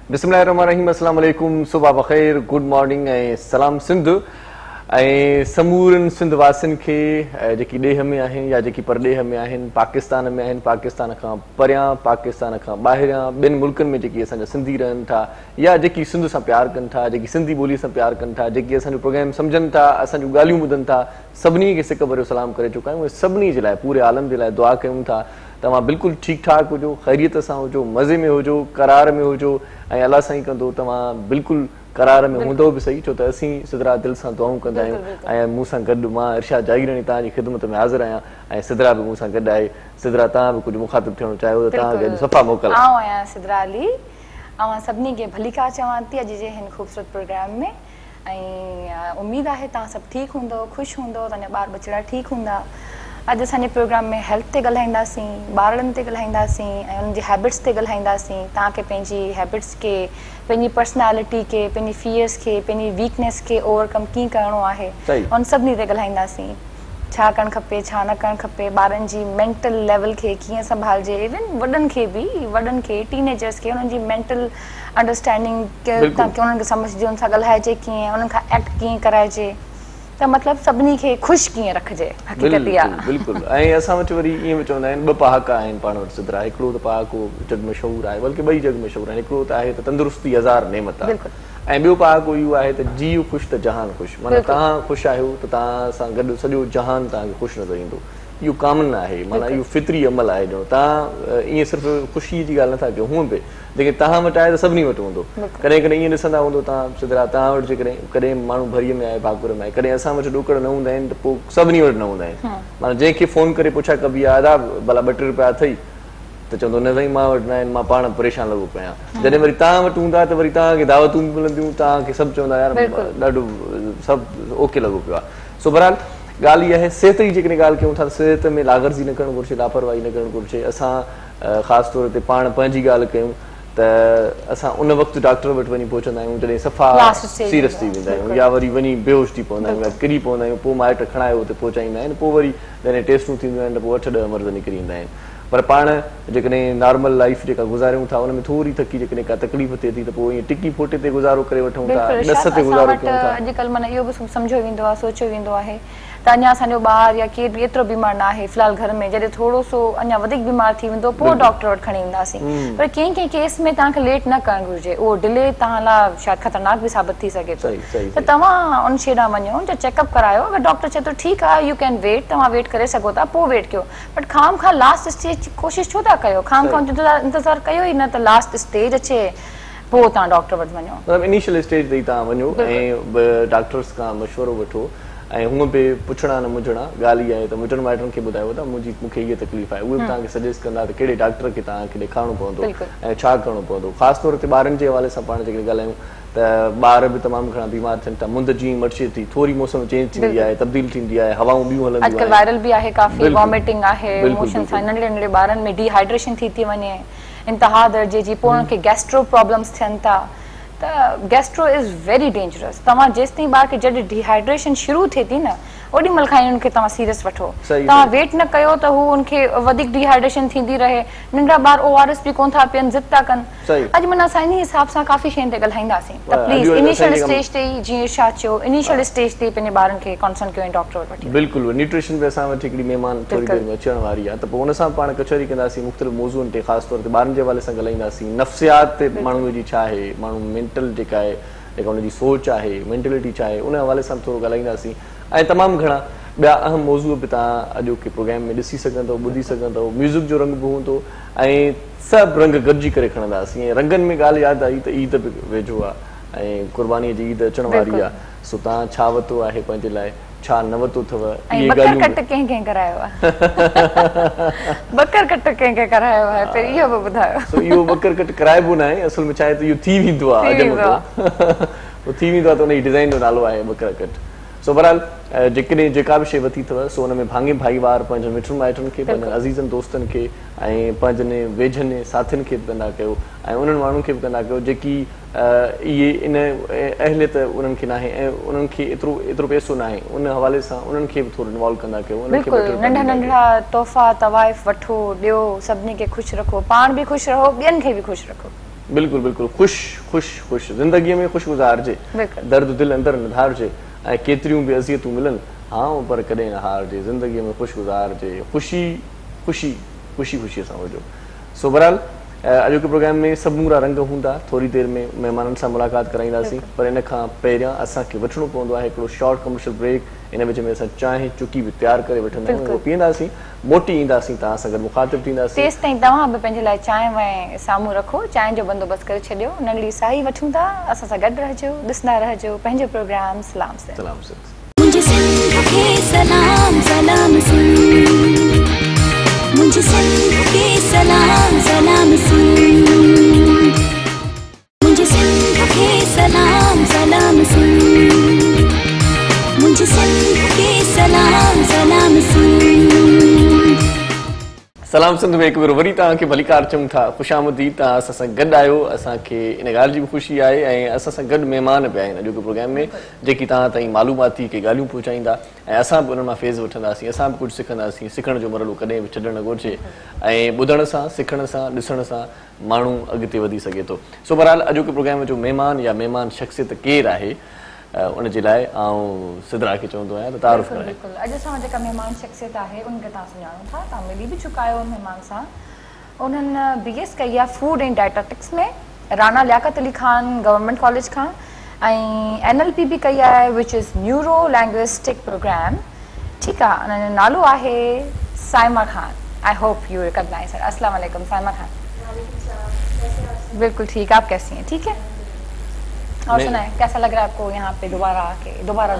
बिस्मिल्लाहिर्रहमानिर्रहीम, अस्सलाम वालेकुम, सुबह बख़ैर, गुड मॉर्निंग ऐं सलाम सिंध ऐं समूरनि सिंध वासियुनि खे जेकी ॾेह में आहिनि या जेकी परॾेह में आहिनि, पाकिस्तान में आहिनि, पाकिस्तान खां परियां, पाकिस्तान खां ॿाहिरियां, ॿिनि मुल्कनि में जेकी असांजा सिंधी रहनि था या जेकी सिंध सां प्यारु कनि था, जेकी सिंधी ॿोलीअ सां प्यारु कनि था, जेकी असांजो प्रोग्राम सम्झनि था, असांजूं ॻाल्हियूं ॿुधनि था, सभिनी खे सिक भरियो सलाम करे चुका आहियूं। सभिनी जे लाइ, पूरे आलम जे लाइ दुआ कयूं था तव्हां बिल्कुलु ठीकु ठाक हुजो, ख़ैरियत सां हुजो, मज़े में हुजो, करार में हुजो ऐं अलाह साईं कंदो तव्हां बिल्कुलु करार में हूंदो बि सही, छो त असीं सिदरा दिलि सां दुआऊं कंदा आहियूं। ऐं मूं सां गॾु मां इरशाद जागीरानी तव्हांजी ख़िदमत में हाज़िर आहियां ऐं सिदरा बि मूं सां गॾु आहे। सिदरा, तव्हां बि कुझु मुखातिब थियणो चाहियो त तव्हां गॾु सफ़ा मोकल। आऊं आहियां सिदरा अली, ऐं सभिनी खे भली का चवां थी अॼु जे हिन ख़ूबसूरत प्रोग्राम में। ऐं उमेद आहे तव्हां सभु ठीकु हूंदो, ख़ुशि हूंदो, तव्हांजा ॿार बचड़ा ठीकु हूंदा। अॼु असांजे प्रोग्राम में हेल्थ ते ॻाल्हाईंदासीं, ॿारनि ते ॻाल्हाईंदासीं ऐं उन्हनि जी हैबिट्स ते ॻाल्हाईंदासीं। तव्हांखे पंहिंजी हैबिट्स खे, पंहिंजी पर्सनैलिटी खे, पंहिंजी फियर्स खे, पंहिंजी वीकनेस खे ओवरकम कीअं करिणो आहे, उन सभिनी ते ॻाल्हाईंदासीं। छा करणु खपे, छा न करणु खपे, ॿारनि जी मेंटल लेवल खे कीअं संभालजे, इवन वॾनि खे बि, वॾनि खे, टीनेजर्स खे, उन्हनि जी मेंटल अंडरस्टैंडिंग ताकी उन्हनि खे सम्झजे, उन सां ॻाल्हाइजे कीअं, उन्हनि खां एक्ट कीअं कराइजे, त मतिलबु सभिनी खे ख़ुशि कीअं रखिजे, हक़ीक़त इहा। बिल्कुलु। ऐं असां वटि वरी ईअं बि चवंदा आहिनि ॿ पहाका आहिनि पाण वटि सिदरा। हिकिड़ो त पहाको जग मशहूरु आहे, बल्कि ॿई जग मशहूरु आहिनि। हिकिड़ो त आहे त तंदुरुस्ती हज़ार नेमत आहे ऐं ॿियो पहाको इहो आहे त जीउ ख़ुशि त जहान ख़ुशि। माना तव्हां ख़ुशि आहियो त तव्हां सां गॾु सॼो जहान तव्हांखे ख़ुशि नज़र ईंदो। इहो कामन आहे, माना इहो फितरी अमल आहे ॼणो। तव्हां ईअं सिर्फ़ु ख़ुशीअ जी ॻाल्हि नथा कयो, हूअं बि जेके तव्हां वटि आहे त सभिनी वटि हूंदो। कॾहिं कॾहिं ईअं ॾिसंदा हूंदो तव्हां सिदरा, तव्हां वटि जेकॾहिं कॾहिं माण्हू भरीअ में आहे, भाकुर में आहे, कॾहिं असां वटि ॾोकड़ न हूंदा आहिनि त पोइ सभिनी वटि न हूंदा आहिनि। माना जंहिंखे फ़ोन करे पुछा कबी आहे आदाब भला 2-3 रुपया अथई त चवंदो न साईं मां वटि न आहिनि, मां पाण परेशान लॻो पिया। जॾहिं वरी तव्हां वटि हूंदा त वरी तव्हांखे दावतूं बि मिलंदियूं, तव्हांखे सभु चवंदा यार ॾाढो सभु ओके लॻो पियो आहे। सो बहरहाल ॻाल्हि इहा आहे, सिहत जी जेकॾहिं ॻाल्हि कयूं था त सिहत में लाग़रज़ी न करणु घुरिजे, लापरवाही न करणु घुरिजे। असां ख़ासि तौर ते पाण पंहिंजी ॻाल्हि कयूं त असां उन वक़्तु डॉक्टर वटि वञी पहुचंदा आहियूं जॾहिं सफ़ा सीरियस थी वेंदा आहियूं, या वरी वञी बेहोश थी पवंदा आहियूं, या किरी पवंदा आहियूं। पोइ माइट खणाए उते पहुचाईंदा आहिनि, पोइ वरी जॾहिं टेस्टूं थींदियूं आहिनि त पोइ 8-10 मर्ज़ निकिरी ईंदा आहिनि। पर पाण जेकॾहिं नॉर्मल लाइफ जेका गुज़ारियूं था उन में थोरी थकी जेकॾहिं का तकलीफ़ थिए थी त पोइ ईअं टिकी फोटे ते गुज़ारो करे वठूं था, ॾस ते गुज़ारो कयूं था। अॼुकल्ह माना इहो बि सम्झो वेंदो आहे, सोचियो वेंदो आहे त अञा असांजो ॿार या केरु बि एतिरो बीमार न आहे फ़िलहाल घर में, जॾहिं थोरो सो अञा वधीक बीमार थी वेंदो पोइ डॉक्टर वटि खणी ईंदासीं। पर कंहिं कंहिं केस में तव्हांखे लेट न करणु घुरिजे, उहो डिले तव्हां लाइ शायदि ख़तरनाक बि साबित थी सघे थो। त तव्हां उन शइ ॾांहुं वञो या चेकअप करायो। अगरि डॉक्टर चए थो ठीकु आहे यू कैन वेट, तव्हां वेट करे सघो था, पोइ वेट कयो। बट खाम खां लास्ट स्टेज कोशिशि छो था कयो, खाम खां इंतज़ारु कयो ई न त लास्ट स्टेज अचे पोइ तव्हां डॉक्टर वटि वञो। मतिलबु इनिशियल स्टेज ते तव्हां वञो ऐं डॉक्टर्स खां मशवरो वठो। ऐं हूअं बि पुछणा न मुंझणा, ॻाल्हि इहा आहे त मिटनि माइटनि खे ॿुधायो त मूंखे इहा तकलीफ़ आहे, उहे बि तव्हांखे सजेस्ट कंदा त कहिड़े डॉक्टर खे तव्हांखे ॾेखारिणो पवंदो ऐं छा करिणो पवंदो। ख़ासि तौर ते ॿारनि जे हवाले सां पाण जेके ॻाल्हायूं त ॿार बि तमामु घणा बीमार थियनि था। मुंद जीअं मटिजे थी, थोरी मौसम चेंज थींदी आहे, तब्दील थींदी आहे, हवाऊं ॿियूं हलंदियूं आहिनि। अॼुकल्ह वायरल बि आहे, काफ़ी वॉमिटिंग आहे, मोशन सां नंढे नंढे ॿारनि में डिहाइड्रेशन थी वञे इंतिहा दर्जे जी, पोइ उन्हनि खे गैस्ट्रो प्रॉब्लम्स थियनि था। त गैस्ट्रो इज़ वेरी डेंजरस। तव्हां जेसि ताईं ॿार खे जॾहिं डिहाइड्रेशन शुरू थिए थी न ओॾी महिल खां उनखे तव्हां सीरियस वठो। तव्हां वेट न कयो त हू उनखे वधीक डिहाइड्रेशन थींदी रहे। नंढा ॿार ORS बि कोन था पीअनि, ज़िद था कनि। अॼु माना असां इन हिसाब सां काफ़ी शयुनि ते ॻाल्हाईंदासीं। त प्लीज़ इनिशियल स्टेज ते ई जीअं छा चयो, इनिशियल स्टेज ते पंहिंजे ॿारनि खे कॉन्सर्न कयो ऐं डॉक्टर वटि वठी। बिल्कुलु। न्यूट्रिशन बि असां वटि हिकिड़ी महिमान थोरी देरि में अचण वारी आहे, त पोइ हुन सां पाण कचहरी कंदासीं, मुख़्तलिफ़ मौज़ूअनि ते, ख़ासि तौर ते ॿारनि जे हवाले सां ॻाल्हाईंदासीं। नफ़्सियात ते माण्हूअ जी छा आहे, माण्हू मेंटल जेका आहे, जेका हुनजी सोच आहे, मेंटेलिटी छा आहे, उन हवाले सां थोरो ॻाल्हाईंदासीं। ऐं तमामु घणा ॿिया अहम मौज़ू बि तव्हां अॼोके प्रोग्राम में ॾिसी सघंदव, ॿुधी सघंदव। म्यूज़िक जो रंग बि हूंदो ऐं सभु रंग गॾिजी करे खणंदासीं। ऐं रंगनि में ॻाल्हि यादि आई त ईद बि वेझो आहे ऐं क़ुर्बानीअ जी ईद अचण वारी आहे। सो तव्हां छा वरितो आहे पंहिंजे लाइ, छा न वरितो अथव, इहे ॻाल्हियूं कट कंहिं कंहिं करायो आहे, बकर कट कंहिं कंहिं करायो आहे, पहिरीं इहो बि ॿुधायो। सो इहो बकर कट कराइबो न आहे, असल में छा आहे त इहो थी वेंदो आहे, पोइ थी वेंदो आहे त उनजी डिज़ाइन जो नालो आहे बकर कट। सो बहरहाल जेकॾहिं जेका बि शइ वरिती अथव सो हुन में भाङे भाईवार पंहिंजनि मिटनि माइटनि खे, पंहिंजनि अज़ीज़नि दोस्तनि खे ऐं पंहिंजनि वेझनि साथियुनि खे बि कंदा कयो ऐं उन्हनि माण्हुनि खे बि कंदा कयो जेकी इहे इन अहलियत उन्हनि खे न आहे ऐं उन्हनि खे एतिरो पैसो न आहे, उन हवाले सां उन्हनि खे बि थोरो इन्वॉल्व कंदा कयो। नंढा नंढा तोहफ़ा तवाइफ़ वठो, ॾियो, सभिनी खे ख़ुशि रखो, पाण बि ख़ुशि रहो, ॿियनि खे बि ख़ुशि रखो। बिल्कुल बिल्कुल खुश खुश खुश ज़िंदगी में खुश गुज़ारजे दर्द दिल अंदर निधारजे ऐं केतिरियूं बि अज़ियतूं मिलनि हाँ पर कॾहिं न हारजे ज़िंदगी में खुश गुज़ारजे खुशी खुशी खुशी खुशी सां हुजो सो बहरहाल अॼोके प्रोग्राम में सभूरा रंग हूंदा थोरी देरि में महिमाननि सां मुलाक़ात कराईंदासीं पर इन खां पहिरियां असांखे वठिणो पवंदो आहे हिकिड़ो short commercial break in which में असां चांहि चुकी बि तयारु करे वठंदा आहियूं उहो पीअंदासीं मोटी ईंदासीं तव्हां सां गॾु मुखातिब थींदासीं तेसि ताईं तव्हां बि पंहिंजे लाइ चांहि साम्हूं रखो चांहि जो बंदोबस्तु करे छॾियो नंढड़ी साई वठूं था असां सां गॾु रहजो ॾिसंदा रहजो पंहिंजो प्रोग्राम सलाम सिंध मुझे सिंध के सलाम सलाम मुझे सिंध के सलाम सलाम मुझे सिंध के सलाम सलाम मुझे सिंध के सलाम सलाम सलाम सिंध में हिकु भेरो वरी तव्हांखे भलीकार चऊं था ख़ुशामदीद तव्हां असां सां गॾु आहियो असांखे इन ॻाल्हि जी बि ख़ुशी आहे ऐं असां सां गॾु महिमान पिया आहिनि अॼोके प्रोग्राम में जेकी तव्हां ताईं मालूमाती के ॻाल्हियूं पहुचाईंदा ऐं असां बि उन्हनि मां फेज़ वठंदासीं असां बि कुझु सिखंदासीं सिखण जो मरलो कॾहिं बि छॾणु न घुरिजे ऐं ॿुधण सां सिखण सां ॾिसण सां माण्हू अॻिते वधी सघे थो सो बहरहाल अॼोके प्रोग्राम जो महिमान या महिमान शख़्सियत केरु आहे उनजे लाइ आउं सिद्रा खे चवंदो आहियां त तारुफ़ कराए बिल्कुलु अॼु असां जेका महिमान शख़्सियत आहे उनखे तव्हां सुञाणो था तव्हां मिली बि चुका आहियो महिमान सां उन्हनि BS कई आहे फूड एंड डायटेटिक्स में राणा लियाकत अली खान गवर्नमेंट कॉलेज खां ऐं NLP बि कई आहे which is neuro linguistic program ठीकु आहे उन्हनि जो नालो आहे Saima Khan I hope you recognise her अस्सलाम वालेकुम साइमा खान बिल्कुल ठीक आप कैसी हैं ठीक है और सुनाए कैसा लग रहा है आपको यहाँ पे दोबारा आके दोबारा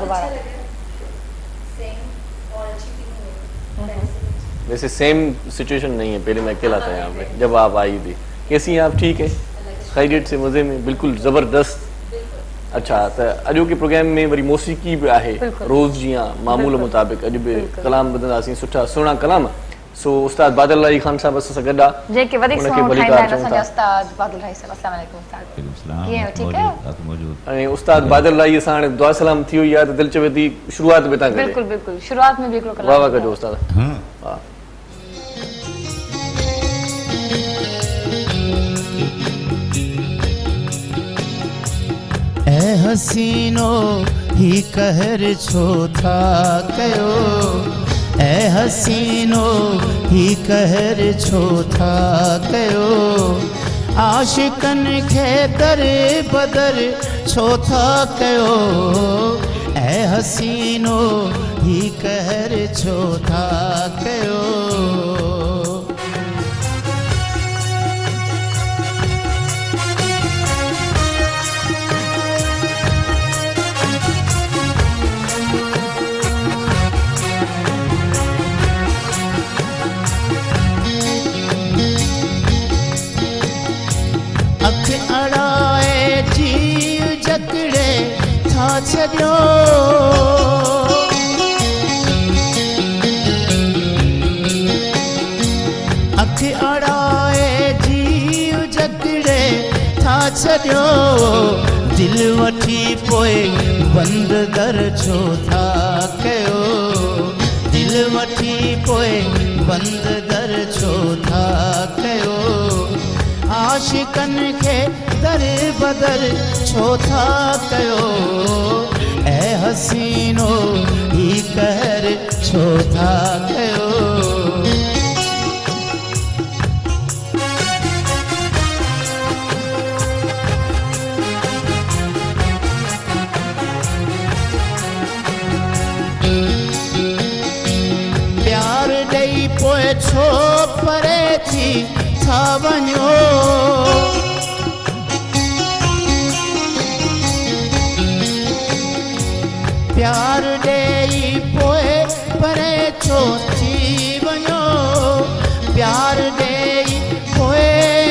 वैसे सेम सिचुएशन नहीं है पहले मैं अकेला था यहाँ पे जब आप आई थी कैसी हैं आप ठीक है खैरियत से मज़े में बिल्कुल ज़बरदस्त अच्छा तो अॼोके प्रोग्राम में वरी मौसीकी भी आहे रोज़ जियां मामूल मुताबिक अॼु भी कलाम ॿुधंदासीं सुठा सुहिणा कलाम सो उस्ताद बादल राई खान साहब असां सां गॾु आहे जेके वधीक सुहिणो ठाहींदा आहिनि असांजा उस्ताद बादल राई साहब अस्सलाम वालेकुम उस्ताद कीअं ठीकु आहियो ऐं उस्ताद बादल राई सां हाणे दुआ सलाम थी वई आहे त दिलि चवे थी शुरूआत में तव्हां बिल्कुलु बिल्कुलु शुरूआत में बि हिकिड़ो वाह वाह कजो उस्ताद हा ऐ हसीनो ही कहर छो था कयो ऐ हसीनो ही कहर छो था कयो आशिकन खे दर बदर छो था कयो ऐ हसीनो ही कहर छो था कयो अड़ाए जीव जकड़े था छॾियो अख अड़ाए जीव जकड़े था छॾियो दिल वठी पोइ बंद दर छो था कयो दिल वठी पोइ बंद दर छो था कयो आशिकन खे दर बदर छो था कयो ऐ हसीनो ही कहर छो था कयो प्यार ॾेई पोइ छो परे थी था वञो प्यार ॾेई पोइ परे छो थी वञो प्यार ॾेई पोइ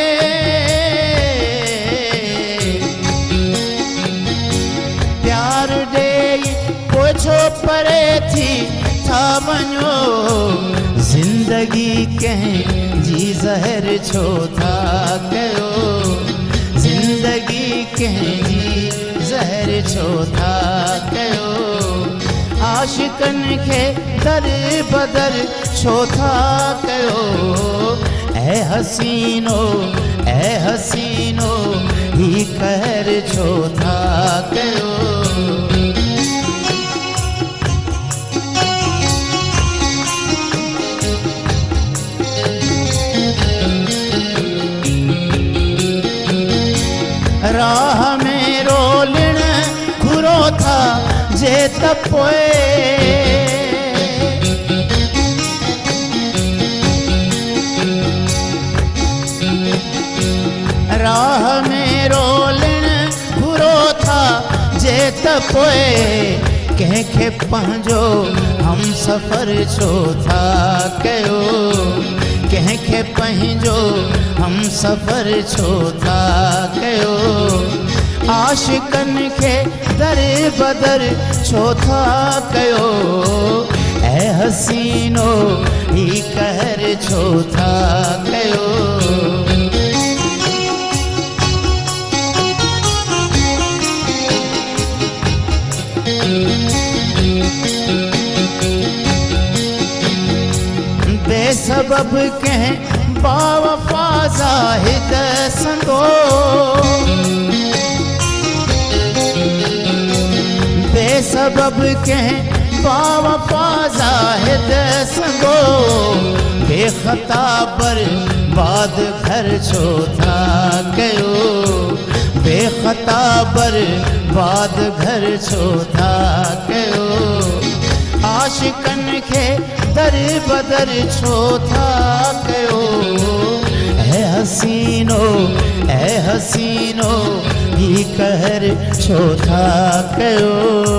प्यार ॾेई पोइ छो परे थी था वञो ज़िंदगी कंहिंजी ज़हर छो था कयो ज़िंदगी कंहिंजी ज़हर छो था कयो आशिकन खे दर बदर छो था कयो ऐ हसीनो ऐ हसीनो ही कहर छो था कयो राह में रोलण घुरो था जे तपोए राह में रोलण घुरो था जे तपोए कंहिंखे पंहिंजो हम सफ़र छो था कयो कंहिंखे पंहिंजो हम सफ़र छो था कयो आशिकनि खे दर बदर छो था कयो ऐ हसीनो ही कहर छो था कयो बेसबब कंहिं बावफ़ा ज़ाहिद संगो बेसबब कंहिं बावफ़ा ज़ाहिद संगो बेख़ता बर्बाद घर छो था कयो बेख़ता बर्बाद घर छो था कयो आशिकनि खे दर बदर छो था कयो ऐ हसीनो ही कहर छो था कयो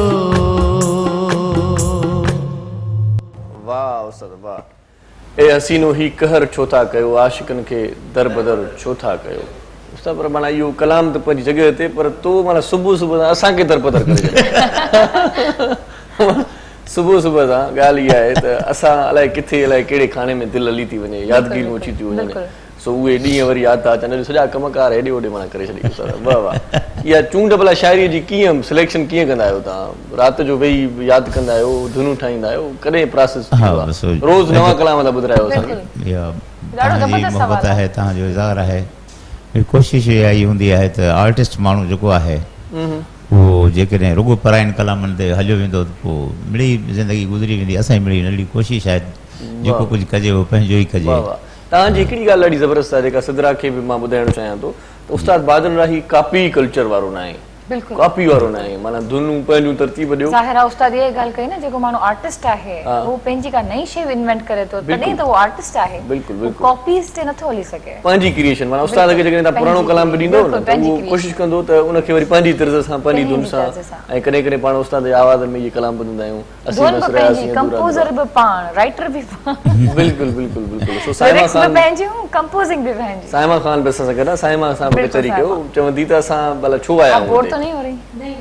वाह उस्ताद वाह ए हसीनो ही कहर छो था कयो आशिकनि खे दर बदर छो था कयो उस्ताद पर माना इहो कलाम त पंहिंजी जॻह ते पर तो माना सुबुह सुबुह असांखे दर बदर करे छॾे सुबुह सुबुह सां ॻाल्हि इहा आहे त असां अलाए किथे अलाए कहिड़े खाने में दिलि हली थी वञे यादगिरियूं अची थियूं वञनि सो उहे ॾींहं वरी यादि था अचनि सॼा कमकार हेॾे होॾे माना करे छॾी वाह वाह इहा चूंड भला शाइरीअ जी कीअं सिलेक्शन कीअं कंदा आहियो तव्हां राति जो वेही यादि कंदा आहियो धुनूं ठाहींदा आहियो कॾहिं प्रोसेस रोज़ नवां कलाम था ॿुधायो असांखे मोहबत आहे तव्हांजो इज़हार आहे कोशिश इहा ई हूंदी आहे त आर्टिस्ट माण्हू जेको आहे उहो जेकॾहिं रुॻो पराइनि कलामनि ते हलियो वेंदो त पोइ मिड़ी ज़िंदगी गुज़री वेंदी असांजी मिड़ी नंढी कोशिशि आहे जेको कुझु कजे उहो पंहिंजो ई कजे तव्हांजी हिकिड़ी ॻाल्हि ॾाढी ज़बरदस्त आहे जेका सिदरा खे बि मां ॿुधाइणु चाहियां थो त उस्ताद बादल राही कॉपी कल्चर वारो न आहे कॉपी वारो न आहे माना धुनूं पंहिंजूं तरतीब ॾियो ज़ाहिरा उस्ताद इहा ॻाल्हि कई न जेको माण्हू आर्टिस्ट आहे उहो पंहिंजी का नई शइ इन्वेंट करे थो तॾहिं त उहो आर्टिस्ट आहे बिल्कुलु कॉपीज़ ते नथो हली सघे पंहिंजी क्रिएशन माना उस्ताद खे जेकॾहिं तव्हां पुराणो कलाम बि ॾींदो न त उहो कोशिशि कंदो त उनखे वरी पंहिंजी तर्ज़ सां पंहिंजी धुन सां ऐं कॾहिं कॾहिं पाण उस्ताद जे आवाज़ में इहे कलाम ॿुधंदा आहियूं कंपोज़र बि पाण राइटर बि बिल्कुलु बिल्कुलु बिल्कुलु सो साइमा ख़ान पंहिंजियूं कंपोजिंग बि पंहिंजी साइमा ख़ान बि असां सां गॾु साइमा सां बि कचहरी कयो चवंदी त असां भला छो आया आहियूं बोर तो नहीं हो रही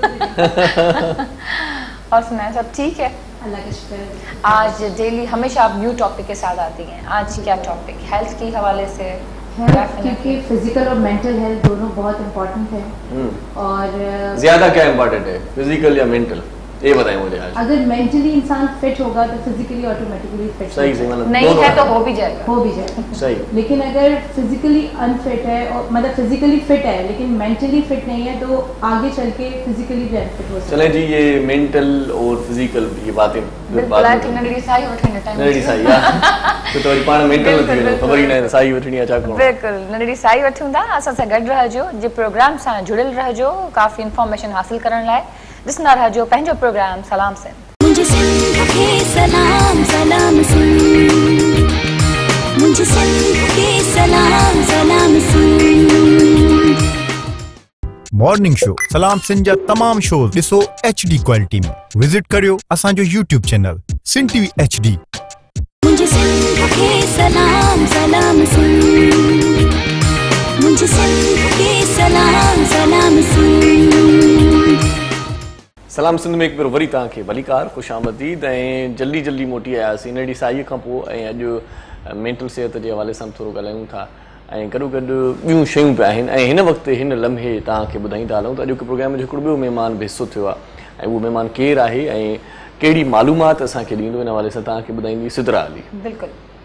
और सुनाए सब ठीक है अल्लाह का शुक्र है आज डेली हमेशा आप न्यू टॉपिक के साथ आती हैं आज क्या टॉपिक हेल्थ के हवाले से क्योंकि फिजिकल और मेंटल हेल्थ दोनों बहुत इम्पोर्टेंट है और ज्यादा क्या इम्पोर्टेंट है फिजिकल या मेंटल ये बताएं मुझे आज अगर मेंटली इंसान फिट होगा तो फिजिकली ऑटोमेटिकली फिट सही मतलब नहीं है तो हो भी जाएगा सही लेकिन अगर फिजिकली अनफिट है और मतलब फिजिकली फिट है लेकिन मेंटली फिट नहीं है तो आगे चल के फिजिकली भी अनफिट हो सकता है चलें जी ये मेंटल और फिजिकल ये बातें नंढड़ी साई वठण टाइम नंढड़ी साई तो वरी पाण मेंटल थी वेंदो ख़बर ई न साई वठणी आहे छा करणो बिल्कुल नंढड़ी साई वठूं था असां सां गॾु रहिजो जे प्रोग्राम सां जुड़ियल रहिजो काफ़ी इंफॉर्मेशन हासिल करण लाइ ॾिसंदा रहिजो पंहिंजो प्रोग्राम सलाम सिंध मुझे सिंध के सलाम सलाम सिंध मुझे सिंध के सलाम सलाम सिंध मॉर्निंग शो सलाम सिंध जा तमाम शोज ॾिसो HD क्वालिटी में विजिट करियो असांजो YouTube channel Sindh TV HD मुझे सिंध के सलाम सलाम सिंध मुझे सिंध के सलाम सलाम सिंध सलाम सिंध में एक बार वरी तव्हांखे भलीकार ख़ुशि आमदीद ऐं जल्दी जल्दी मोटी आयासीं नंढी साईअ खां पोइ ऐं अॼु मेंटल सिहत जे हवाले सां थोरो ॻाल्हायूं था ऐं गॾो गॾु ॿियूं शयूं पिया आहिनि ऐं हिन वक़्तु हिन लम्हे तव्हांखे ॿुधाईंदा हलूं त अॼोके प्रोग्राम जो हिकिड़ो ॿियो महिमान बि हिसो थियो आहे ऐं उहो महिमान केरु आहे ऐं कहिड़ी मालूमात असांखे ॾींदो हिन हवाले सां तव्हांखे ॿुधाईंदी सिदरा अली बिल्कुलु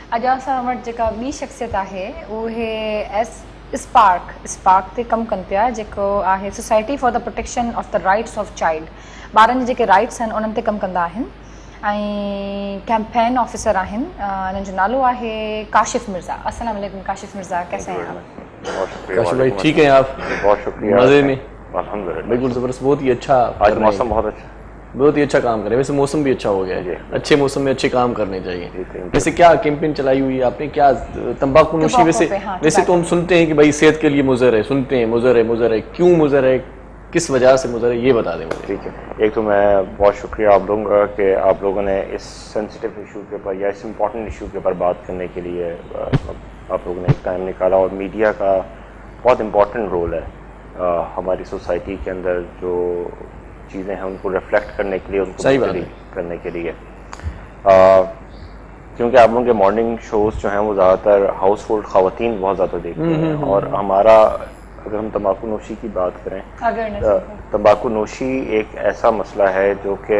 अॼु असां वटि जेका ॿी शख़्सियत आहे उहे स्पार्क ते कमु कनि पिया, जेको आहे society for the protection of the rights of child. ॿारनि जे जेके राइट्स आहिनि उन्हनि ते कमु कंदा आहिनि ऐं कैंपेन ऑफिसर आहिनि। इन्हनि जो नालो आहे काशिफ मिर्ज़ा। अस्सलाम वालेकुम काशिफ मिर्ज़ा, कैसे हैं आप? काशिफ भाई ठीक हैं आप? बहुत शुक्रिया। मज़े में? अल्हम्दुलिल्लाह बिल्कुल ज़बरदस्त, बहुत ही अच्छा। आज मौसम बहुत ही अच्छा काम कर रहे हैं। वैसे मौसम भी अच्छा हो गया है, अच्छे मौसम में अच्छे काम करने चाहिए। वैसे क्या कैंपेन चलाई हुई है आपने? क्या तंबाकू नोशी? वैसे तो हम सुनते हैं कि भाई सेहत के लिए मुज़र है, सुनते हैं मुज़र है, क्यों मुज़र है, किस वजह से मुझे ये बता दें मुझे। ठीक है, एक तो मैं बहुत शुक्रिया आप लोगों का कि आप लोगों ने इस सेंसिटिव इशू के ऊपर या इस इम्पॉर्टेंट इशू के ऊपर बात करने के लिए आप लोगों ने एक टाइम निकाला। और मीडिया का बहुत इम्पॉर्टेंट रोल है हमारी सोसाइटी के अंदर जो चीज़ें हैं उनको रिफ्लेक्ट करने के लिए, उनको बेहतरी करने के लिए। क्योंकि आप लोगों के मॉर्निंग शोज़ जो हैं वो ज़्यादातर हाउस होल्ड ख़वातीन बहुत ज़्यादा देखते हैं। और हमारा अगर हम तंबाकू नोशी की बात करें, तंबाकू नोशी एक ऐसा मसला है जो कि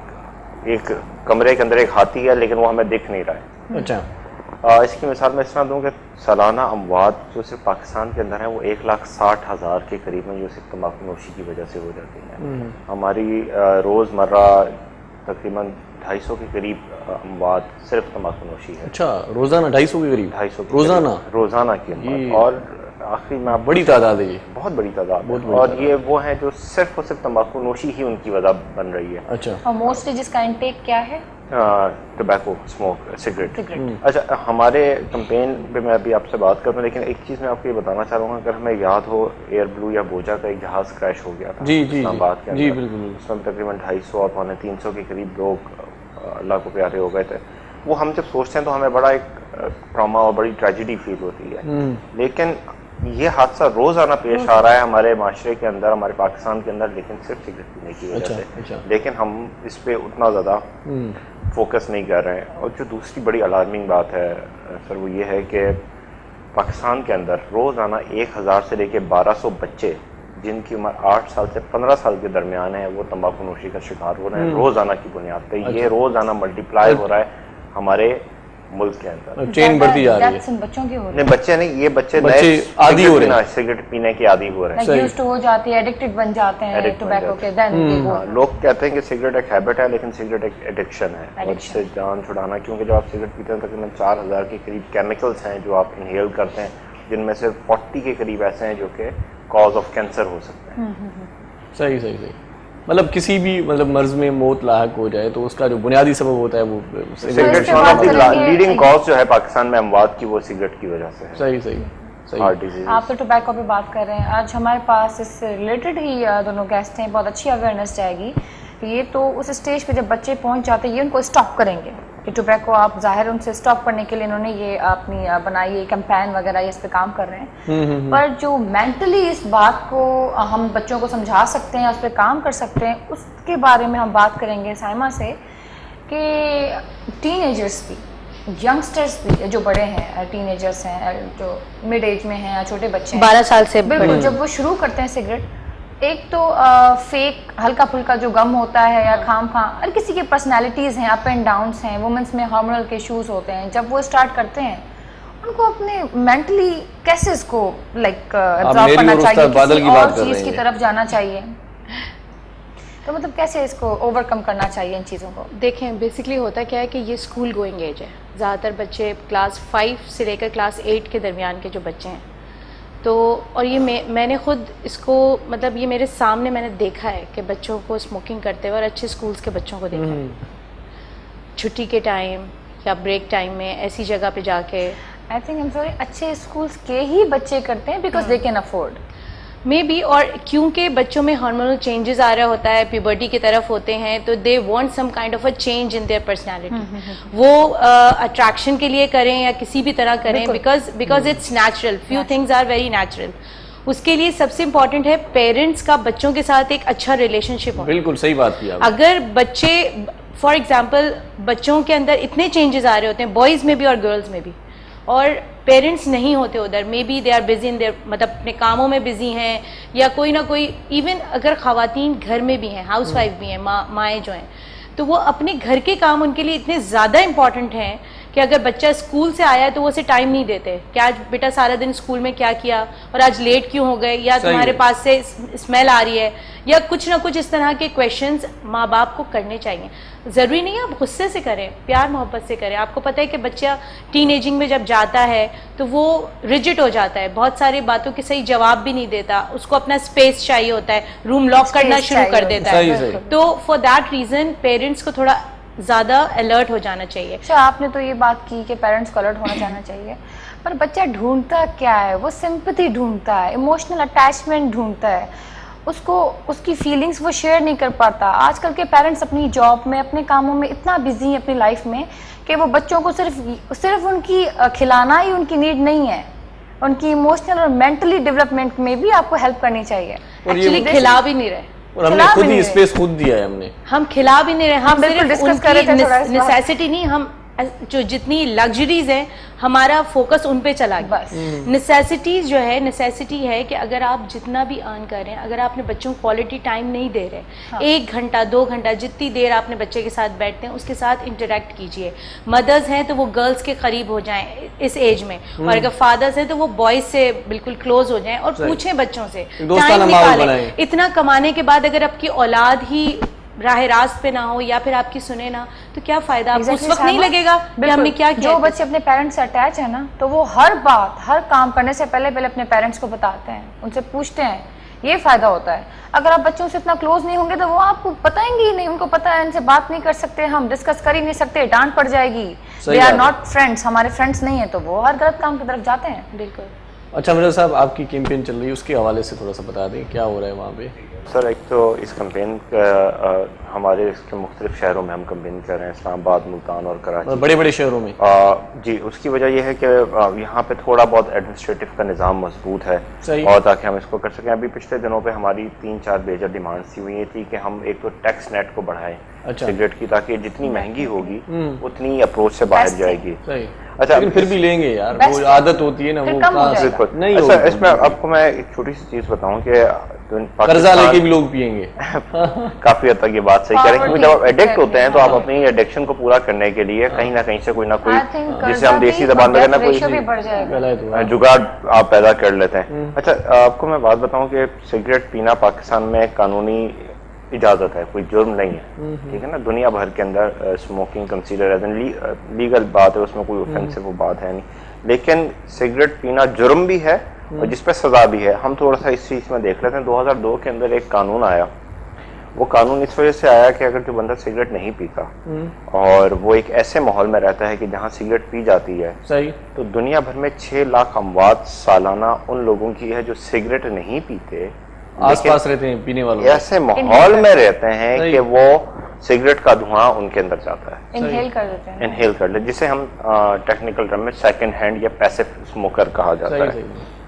एक कमरे के अंदर एक हाथी है लेकिन वो हमें दिख नहीं रहा है। अच्छा। इसकी मिसाल मैं इस तरह दूँ कि सालाना अमवात जो सिर्फ पाकिस्तान के अंदर है वो 1,60,000 के करीब में जो सिर्फ तंबाकू नोशी की वजह से हो जाती है। हमारी रोज़मर्रा तकरीबन 250 के करीब अमवात सिर्फ तंबाकू नोशी है। अच्छा, रोज़ाना 250 के करीब? 250 रोज़ाना की अमवात। और आखिरी में बड़ी तादाद है, ये बहुत बड़ी तादाद है। और ये वो हैं जो सिर्फ और सिर्फ तंबाकू नोशी ही उनकी वजह बन रही है। अच्छा। और मोस्टली जिसका इंटेक क्या है? Tobacco, smoke, cigarette. अच्छा, हमारे कैंपेन पे मैं अभी आपसे बात करूँ, लेकिन एक चीज़ मैं आपको ये बताना चाह रहा हूँ। अगर हमें याद हो, एयर ब्लू या बोजा का एक जहाज़ क्रैश हो गया था इस्लामाबाद के अंदर। बिल्कुल। उसमें तकरीबन 250 और 350 के करीब लोग अल्लाह को प्यारे हो गए थे। वो हम जब सोचते हैं तो हमें बड़ा एक ट्रॉमा और बड़ी ट्रेजिडी फील होती है। लेकिन ये हादसा रोजाना पेश आ रहा है हमारे माशरे के अंदर, हमारे पाकिस्तान के अंदर, लेकिन सिर्फ सिगरेट पीने की वजह से। लेकिन हम इस पे उतना ज़्यादा फोकस नहीं कर रहे हैं। और जो दूसरी बड़ी अलार्मिंग बात है सर, वो ये है कि पाकिस्तान के अंदर रोज़ाना 1000 से लेकर 1200 बच्चे जिनकी उम्र 8 साल से 15 साल के दरमियान है वो तंबाकू नोशी का शिकार हो रहे हैं रोज़ाना की बुनियाद पर। ये रोज़ाना मल्टीप्लाई हो रहा है हमारे मुल्क के अंदर। चेन बढ़ती जा रही है। बच्चों की हो रही है? नहीं, बच्चे नहीं, ये बच्चे आदी हो रहे हैं, सिगरेट पीने के आदी हो रहे हैं। यूज्ड टू हो जाती है, एडिक्टेड बन जाते हैं टोबैको के। लोग कहते हैं कि सिगरेट एक हैबिट है, लेकिन सिगरेट एक एडिक्शन है। और इससे जान छुड़ाना, क्योंकि जब आप सिगरेट पीते हैं तकरीबन 4000 के करीब केमिकल्स हैं जो आप इनहेल करते हैं, जिनमें से 40 के करीब ऐसे हैं जो कि कॉज ऑफ कैंसर हो सकते हैं। सही। मतलब किसी भी मर्ज में मौत लायक हो जाए तो उसका जो बुनियादी सबब होता है वो सिगरेट। लीडिंग कॉज जो है पाकिस्तान में अमवात की वो सिगरेट की वजह से है। सही। Heart disease. आप तो टोबैको पे बात कर रहे हैं। आज हमारे पास इससे रिलेटेड ही दोनों गेस्ट हैं। बहुत अच्छी अवेयरनेस जाएगी। ये तो उस स्टेज पे जब बच्चे पहुंच जाते हैं ये उनको स्टॉप करेंगे कि टोबैको आप ज़ाहिर उनसे स्टॉप करने के लिए इन्होंने ये अपनी बनाई है कैंपेन वगैरह, इस पे काम कर रहे हैं। पर जो मेंटली इस बात को हम बच्चों को समझा सकते हैं, उस पर काम कर सकते हैं, उसके बारे में हम बात करेंगे साइमा से कि टीनेजर्स भी, यंगस्टर्स भी जो बड़े हैं, टीनेजर्स हैं, जो मिड एज में हैं, छोटे बच्चे 12 साल से बिल्कुल, जब वो शुरू करते हैं सिगरेट, एक तो फेक हल्का फुल्का जो गम होता है या खाम खा, हर किसी की पर्सनालिटीज़ हैं, अप एंड डाउन्स हैं, वुमेंस में हार्मोनल के इश्यूज होते हैं। जब वो स्टार्ट करते हैं उनको अपने मेंटली कैसे इसको एब्जॉर्ब करना चाहिए, किसी और चीज़ की तरफ जाना चाहिए, तो मतलब कैसे इसको ओवरकम करना चाहिए इन चीज़ों को? देखें, बेसिकली होता क्या है कि ये स्कूल गोइंग एज है। ज़्यादातर बच्चे क्लास 5 से लेकर क्लास 8 के दरमियान के जो बच्चे हैं, तो और ये मैंने ख़ुद इसको मतलब ये मेरे सामने मैंने देखा है कि बच्चों को स्मोकिंग करते हुए, और अच्छे स्कूल्स के बच्चों को देखा है छुट्टी के टाइम या ब्रेक टाइम में ऐसी जगह पे जाके। I think I am sorry, अच्छे स्कूल्स के ही बच्चे करते हैं because they can afford maybe. और क्योंकि बच्चों में हार्मोनल चेंजेस आ रहा होता है, प्यूबर्टी की तरफ होते हैं, तो they want some kind of a change in their personality. वो अट्रैक्शन के लिए करें या किसी भी तरह करें, because it's natural, few things are very natural. उसके लिए सबसे इम्पोर्टेंट है पेरेंट्स का बच्चों के साथ एक अच्छा रिलेशनशिप हो। बिल्कुल सही बात की आपने। अगर बच्चे फॉर एग्जाम्पल बच्चों के अंदर इतने चेंजेस आ रहे होते हैं, बॉयज़ में भी और गर्ल्स में भी, और पेरेंट्स नहीं होते उधर, maybe they are busy in their, मतलब अपने कामों में बिजी हैं, या कोई ना कोई, इवन अगर ख़वातीन घर में भी हैं, हाउस वाइफ भी हैं, माएँ जो हैं, तो वो अपने घर के काम उनके लिए इतने ज़्यादा इम्पॉर्टेंट हैं कि अगर बच्चा स्कूल से आया है तो वो उसे टाइम नहीं देते कि आज बेटा सारा दिन स्कूल में क्या किया और आज लेट क्यों हो गए, या तुम्हारे पास से स्मेल आ रही है, या कुछ ना कुछ इस तरह के क्वेश्चंस माँ बाप को करने चाहिए। ज़रूरी नहीं है आप गुस्से से करें, प्यार मोहब्बत से करें। आपको पता है कि बच्चा टीनेजिंग में जब जाता है तो वो रिजिड हो जाता है, बहुत सारी बातों के सही जवाब भी नहीं देता, उसको अपना स्पेस चाहिए होता है, रूम लॉक करना शुरू कर देता है। तो फॉर दैट रीज़न पेरेंट्स को थोड़ा ज़्यादा अलर्ट हो जाना चाहिए। अच्छा, आपने तो ये बात की कि पेरेंट्स को अलर्ट होना जाना चाहिए, पर बच्चा ढूंढता क्या है? वो सिंपैथी ढूंढता है, इमोशनल अटैचमेंट ढूंढता है, उसको उसकी फीलिंग्स वो शेयर नहीं कर पाता। आजकल के पेरेंट्स अपनी जॉब में, अपने कामों में इतना बिजी हैं अपनी लाइफ में कि वो बच्चों को सिर्फ उनकी खिलाना ही उनकी नीड नहीं है, उनकी इमोशनल और मेंटली डेवलपमेंट में भी आपको हेल्प करनी चाहिए। एक्चुअली खिला भी नहीं रहे, और हमने खुद ही स्पेस खुद दिया है, हम खिला भी नहीं रहे, हम बिल्कुल डिस्कस कर रहे थे। नेसेसिटी नहीं, हम जो जितनी लग्जरीज हैं हमारा फोकस उन पे चला गया। नेसेसिटीज जो है, नेसेसिटी है कि अगर आप जितना भी अर्न कर रहे हैं, अगर आपने बच्चों को क्वालिटी टाइम नहीं दे रहे, हाँ। 1 घंटा 2 घंटा जितनी देर आपने बच्चे के साथ बैठते हैं उसके साथ इंटरेक्ट कीजिए। मदर्स हैं तो वो गर्ल्स के करीब हो जाएं इस एज में, और अगर फादर्स हैं तो वो बॉयज से बिल्कुल क्लोज हो जाएं और पूछें बच्चों से, टाइम निकालें। इतना कमाने के बाद अगर आपकी औलाद ही राह रास्त पे ना हो या फिर आपकी सुने ना, तो क्या फायदा? आपको उस वक्त नहीं लगेगा कि हमने क्या किया। जो बच्चे अपने पेरेंट्स से अटैच है ना, तो वो हर बात, हर काम करने से पहले अपने पेरेंट्स को बताते हैं, उनसे पूछते हैं, ये फायदा होता है। अगर आप बच्चों से इतना क्लोज नहीं होंगे तो वो आपको बताएंगे ही नहीं, उनको पता है इनसे बात नहीं कर सकते, हम डिस्कस कर ही नहीं सकते, डांट पड़ जाएगी, दे आर नॉट फ्रेंड्स, हमारे फ्रेंड्स नहीं है, तो वो हर गलत काम की तरफ जाते हैं। बिल्कुल। अच्छा मिर्जा साहब, आपकी कैंपेन चल रही है, उसके हवाले से थोड़ा सा बता दें क्या हो रहा है वहाँ पे। सर, एक तो इस कैंपेन हमारे इसके मुख्तलिफ शहरों में हम कैंपेन कर रहे हैं, इस्लामाबाद, मुल्तान और कराची, बड़े बड़े शहरों में। जी, उसकी वजह यह है कि यहाँ पे थोड़ा बहुत एडमिनिस्ट्रेटिव का निज़ाम मजबूत है, और ताकि हम इसको कर सकें। अभी पिछले दिनों पे हमारी 3-4 मेजर डिमांड्स थी। ये थी कि हम एक तो टैक्स नेट को बढ़ाएं सिगरेट की, ताकि जितनी महंगी होगी उतनी अप्रोच से बाहर जाएगी। अच्छा, लेकिन फिर भी लेंगे यार, वो आदत होती है ना, वो नहीं। अच्छा, इसमें आपको मैं एक छोटी सी चीज बताऊं कि कर्जा लेके भी लोग पिएंगे काफी हद तक ये बात सही कह रहे हैं, क्योंकि जब आप एडिक्ट होते हैं तो आप अपनी एडिक्शन को पूरा करने के लिए कहीं ना कहीं से कोई ना कोई, जिसे हम देसी जबान में कहना, कोई जुगाड़ आप पैदा कर लेते हैं। अच्छा, आपको मैं बात बताऊं कि सिगरेट पीना पाकिस्तान में कानूनी इजाजत है, कोई जुर्म नहीं है, ठीक है ना। दुनिया भर के अंदर smoking consider as an legal बात है, उसमें कोई ऑफेंसिव वो बात है नहीं, लेकिन सिगरेट पीना जुर्म भी है और जिस पे सजा भी है। हम थोड़ा सा इस चीज में देख लेते हैं। 2002 के अंदर एक कानून आया, वो कानून इस वजह से आया कि अगर जो बंदा सिगरेट नहीं पीता और वो एक ऐसे माहौल में रहता है कि जहाँ सिगरेट पी जाती है, सही, तो दुनिया भर में 6 लाख अमवात सालाना उन लोगों की है जो सिगरेट नहीं पीते, आसपास रहते हैं, पीने वालों ऐसे माहौल में रहते हैं कि वो सिगरेट का धुआं उनके अंदर जाता है, इनहेल कर देते हैं, इनहेल कर लेते, जिसे हम टेक्निकल टर्म में सेकंड हैंड या पैसिव स्मोकर कहा जाता है।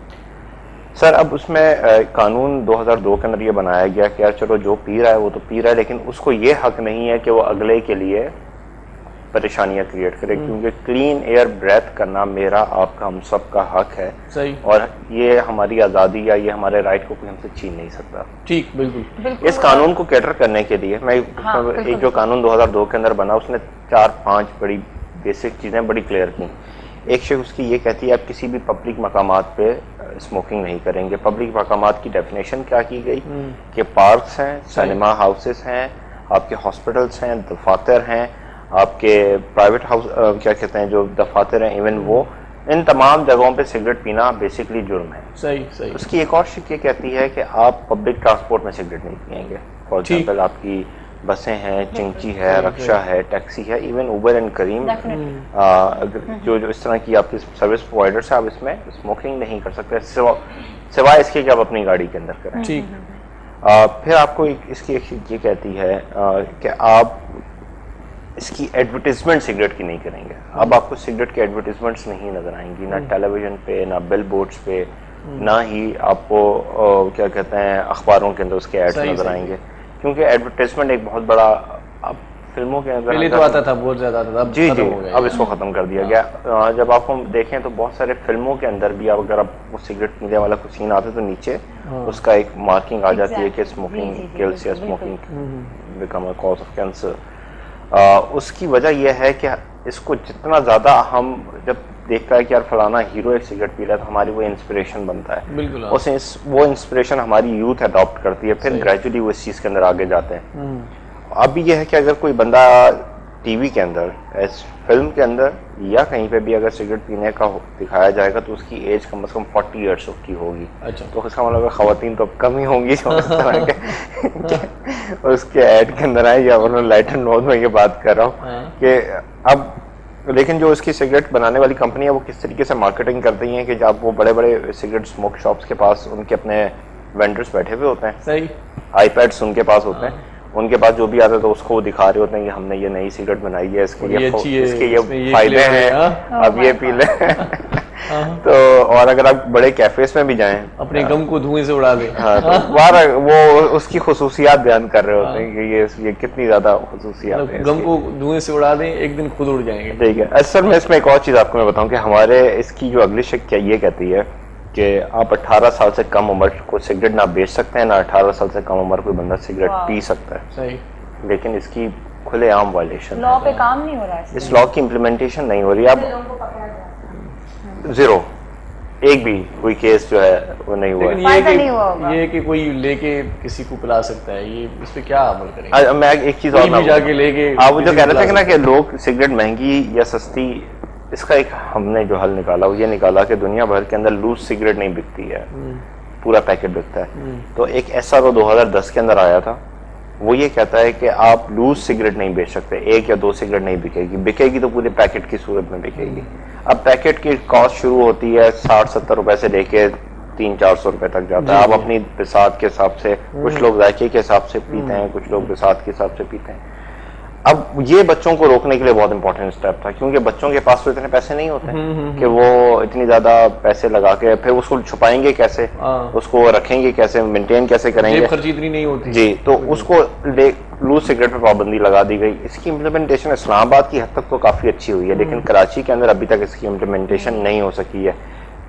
सर, अब उसमें कानून 2002 के अंदर ये बनाया गया कि यार चलो जो पी रहा है वो तो पी रहा है, लेकिन उसको ये हक नहीं है कि वो अगले के लिए परेशानियां क्रिएट करे, क्योंकि क्लीन एयर ब्रेथ करना मेरा, आपका, हम सब का हक है, सही, और ये हमारी आज़ादी या ये हमारे राइट को कोई हमसे छीन नहीं सकता। ठीक, बिल्कुल। इस कानून को कैटर करने के लिए मैं एक जो कानून 2002 के अंदर बना, उसने 4-5 बड़ी बेसिक चीज़ें बड़ी क्लियर की। एक शेख उसकी ये कहती है आप किसी भी पब्लिक मकामात पे स्मोकिंग नहीं करेंगे। पब्लिक मकामात की डेफिनेशन क्या की गई कि पार्क्स हैं, सिनेमा हाउसेस हैं, आपके हॉस्पिटल्स हैं, दफातर हैं, आपके प्राइवेट हाउस क्या कहते हैं जो दफातर हैं, इवन वो, इन तमाम जगहों पे सिगरेट पीना बेसिकली जुर्म है। सही सही। उसकी एक और शिक ये कहती है कि आप पब्लिक ट्रांसपोर्ट में सिगरेट नहीं पिएंगे। फॉर एग्जाम्पल आपकी बसें हैं, चिंची है, रक्षा है, टैक्सी है, इवन उबर एंड करीम, जो इस तरह की आपकी सर्विस प्रोवाइडर्स है, आप इसमें स्मोकिंग नहीं कर सकते सिवाय इसके कि आप अपनी गाड़ी के अंदर करें। ठीक। फिर आपको इसकी एक ये कहती है कि आप इसकी एडवर्टीजमेंट सिगरेट की नहीं करेंगे। अब आपको सिगरेट की एडवर्टीजमेंट्स नहीं नजर आएंगी, ना टेलीविजन पे, ना बिल बोर्ड्स पे, ना ही आपको क्या कहते हैं अखबारों के अंदर उसके एड्स नजर आएंगे, क्योंकि एडवर्टाइजमेंट एक बहुत बड़ा, अब फिल्मों के अंदर पहले तो आता था, बहुत ज्यादा आता था, जी जी, अब इसको खत्म कर दिया गया। जब आप हम देखें तो बहुत सारे फिल्मों के अंदर भी अगर आप वो सिगरेट पीने वाला कुछ सीन आता है तो नीचे उसका एक मार्किंग आ जाती है कि स्मोकिंग किल्स या smoking become a cause of cancer. उसकी वजह यह है कि इसको जितना ज़्यादा हम जब देखता है कि यार फलाना हीरो एक सिगरेट पी रहा है तो हमारी वो इंस्पिरेशन बनता है, बिल्कुल वो इंस्पिरेशन हमारी यूथ अडॉप्ट करती है, फिर ग्रेजुअली वो इस चीज़ के अंदर आगे जाते हैं। अब ये है कि अगर कोई बंदा टीवी के अंदर, फिल्म के अंदर या कहीं पे भी अगर सिगरेट पीने का दिखाया जाएगा तो उसकी एज कम से कम 40 ईयर्स की होगी। अच्छा। तो उसका मतलब खवातीन तो अब कम ही होंगी जो इस तरह के उसके ऐड के अंदर आए, या उन्होंने लाइट एंड नोट में ये बात कर रहा हूँ कि अब लेकिन जो इसकी सिगरेट बनाने वाली कंपनी है वो किस तरीके से मार्केटिंग करती हैं कि जब वो बड़े बड़े सिगरेट स्मोक शॉप्स के पास उनके अपने वेंडर्स बैठे हुए होते हैं, सही आईपैड्स उनके पास होते हैं, उनके पास जो भी आता है तो उसको दिखा रहे होते हैं कि हमने ये नई सिगरेट बनाई है, इसके ये फायदे हैं, अब ये पी ले। तो और अगर आप बड़े कैफेज में भी जाएं, अपने गम को धुएं से उड़ा दें, हाँ, तो बाहर वो उसकी खुसूसियात बयान कर रहे होते हैं कि ये कितनी ज्यादा खुसूसियात हैं, गम को धुएं से उड़ा दें, एक दिन खुद उड़ जाएंगे। ठीक है। असल में इसमें एक और चीज आपको मैं बताऊं कि हमारे इसकी जो अगली शिक क्या ये कहती है कि आप 18 साल से कम उम्र को सिगरेट ना बेच सकते हैं, ना 18 साल से कम उम्र कोई बंदा सिगरेट पी सकता है। सही। लेकिन इसकी खुलेआम वायलेशन, लॉ पे काम नहीं हो रहा है, इस लॉ की इम्प्लीमेंटेशन नहीं हो रही। अब जीरो, एक भी कोई केस जो है वो नहीं हुआ। ये कि कोई लेके किसी को पिला सकता है, ये इस पे क्या अमल करेंगे? मैं एक चीज और जाके लेके आप जो कह रहे थे ना कि लोग सिगरेट महंगी या सस्ती, इसका एक हमने जो हल निकाला वो ये निकाला कि दुनिया भर के अंदर लूज सिगरेट नहीं बिकती है, पूरा पैकेट बिकता है। तो एक ऐसा तो 2010 के अंदर आया था, वो ये कहता है कि आप लूज सिगरेट नहीं बेच सकते, 1 या 2 सिगरेट नहीं बिकेगी, बिकेगी तो पूरे पैकेट की सूरत में बिकेगी। अब पैकेट की कॉस्ट शुरू होती है 60-70 रुपए से लेके 300-400 रुपए तक जाता है। आप अपनी बिसात के हिसाब से, कुछ लोग जायके के हिसाब से पीते हैं, कुछ लोग बिसात के हिसाब से पीते हैं। अब ये बच्चों को रोकने के लिए बहुत इंपॉर्टेंट स्टेप था, क्योंकि बच्चों के पास तो इतने पैसे नहीं होते कि वो इतनी ज्यादा पैसे लगा के फिर उसको छुपाएंगे कैसे, उसको रखेंगे कैसे, मेंटेन कैसे करेंगे, खर्ची इतनी नहीं होती जी। तो उसको लूज सिगरेट पर पाबंदी लगा दी गई। इसकी इम्प्लीमेंटेशन इस्लामाबाद की हद तक तो काफी अच्छी हुई है, लेकिन कराची के अंदर अभी तक इसकी इम्प्लीमेंटेशन नहीं हो सकी है।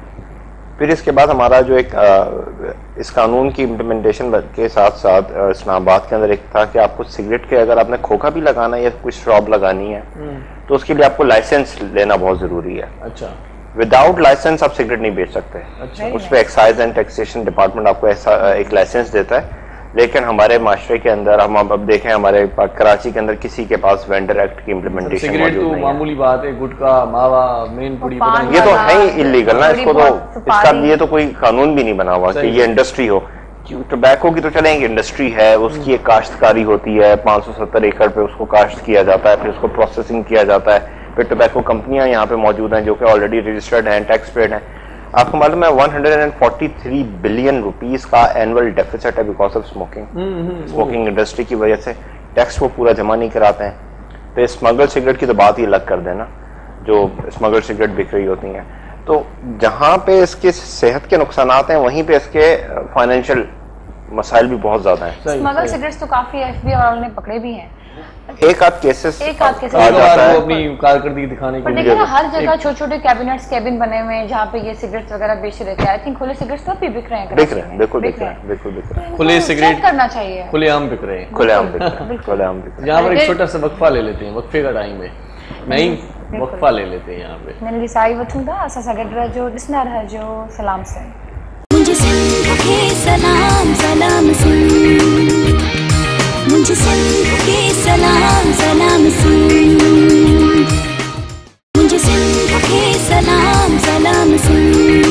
फिर इसके बाद हमारा जो एक इस कानून की इम्प्लीमेंटेशन के साथ साथ इस्लामाबाद के अंदर एक था कि आपको सिगरेट के अगर आपने खोखा भी लगाना है या कोई स्ट्रॉब लगानी है तो उसके लिए आपको लाइसेंस लेना बहुत जरूरी है। अच्छा। विदाउट लाइसेंस आप सिगरेट नहीं बेच सकते। अच्छा। उस पर एक्साइज एंड टैक्सेशन डिपार्टमेंट आपको ऐसा एक लाइसेंस देता है, लेकिन हमारे माशरे के अंदर हम अब देखें हमारे कराची के अंदर किसी के पास वेंडर एक्ट की इम्प्लीमेंटेशन सिगरेट तो मामूली बात है, गुटखा, मावा, मेन पुड़ी, ये तो है ही इलीगल ना, इसको तो इसका लिए तो कोई कानून भी नहीं बना हुआ कि ये इंडस्ट्री हो। टोबैको की तो चलेंगे, इंडस्ट्री है, उसकी एक काश्तकारी होती है, 570 एकड़ पे उसको काश्त किया जाता है, फिर उसको प्रोसेसिंग किया जाता है, फिर टोबैको कंपनियां यहाँ पे मौजूद हैं जो कि ऑलरेडी रजिस्टर्ड हैं, टैक्स पेड हैं। आपको मालूम है 143 बिलियन रुपीस का एनुअल डेफिसिट है बिकॉज ऑफ स्मोकिंग इंडस्ट्री की वजह से। टैक्स वो पूरा जमा नहीं कराते हैं। तो स्मगल सिगरेट की तो बात ही अलग कर देना, जो स्मगल सिगरेट बिक रही होती हैं। तो जहाँ पे इसके सेहत के नुकसानात हैं वहीं पे इसके फाइनेंशियल मसाइल भी बहुत ज्यादा हैं। स्मगल सिगरेट्स तो काफी FBI वालों ने पकड़े भी हैं। एक आध केसेस आ जाता है अपनी कारकर्दगी दिखाने के लिए। देखिए ना हर जगह छोटे-छोटे कैबिनेट्स केबिन बने हुए हैं जहाँ पे ये सिगरेट्स वगैरह बेच रहे थे। आई थिंक खुले सिगरेट्स तो भी बिक रहे हैं। बिक रहे हैं, बिल्कुल बिक रहे हैं, बिल्कुल बिक रहे हैं। खुले सिगरेट करना चाहिए, खुलेआम बिक रहे हैं, खुलेआम बिक रहे हैं, खुलेआम बिक रहे हैं। यहाँ पर एक छोटा सा वक्फा ले लेते हैं, वक्फे का टाइम है, नहीं वक्फा ले लेते हैं यहाँ पे। मैंने साई वठूं था असा सगड़ जो दिसना रहा जो सलाम से मुझे सिंध के सलाम सलाम सुन, मुझे सिंध के सलाम सलाम सुन, मुझे सिंध के सलाम सलाम सुन,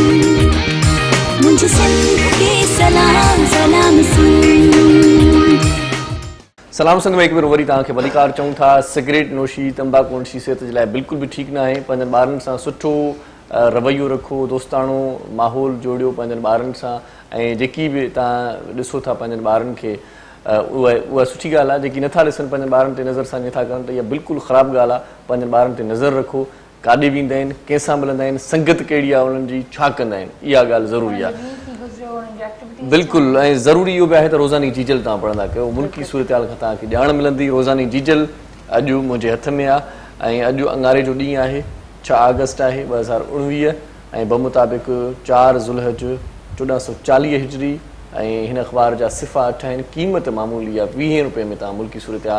मुझे सिंध के सलाम सलाम सुन। सलाम संग में एक बार वरी तव्हांखे वलीकार चऊं था, सिगरेट नोशी, तंबाकू नोशी सेहत जे लाइ बिल्कुल भी ठीक ना आहे। पंहिंजनि ॿारनि सां सुठो रवैयो रखो, दोस्ताणो माहौल जोड़ियो पंहिंजनि ॿारनि सां, ऐं जेकी बि तव्हां ॾिसो था पंहिंजनि ॿारनि खे उहा सुठी ॻाल्हि आहे। जेकी नथा ॾिसनि पंहिंजनि ॿारनि ते नज़र सां नथा कनि त इहा बिल्कुलु ख़राबु ॻाल्हि आहे। पंहिंजनि ॿारनि ते नज़र रखो, काॾे वेंदा आहिनि, कंहिंसां मिलंदा आहिनि, संगत कहिड़ी आहे उन्हनि जी, छा कंदा आहिनि, इहा ॻाल्हि ज़रूरी आहे बिल्कुलु। ऐं ज़रूरी इहो बि आहे त रोज़ानी जीजल तव्हां पढ़ंदा कयो, मुल्की सूरत हाल खां तव्हांखे ॼाण मिलंदी। रोज़ानी जीजल अॼु मुंहिंजे हथ में आहे ऐं अॼु अंगारे जो ॾींहुं आहे, 6 अगस्त आहे 2019 ऐं बमुताबिक़ 4 ज़ुल्हज 1440 हिजरी। ऐं हिन अख़बार जा सिफ़ा 8 आहिनि। क़ीमत मामूली आहे, 20 रुपए में तव्हां मुल्की सूरत हाल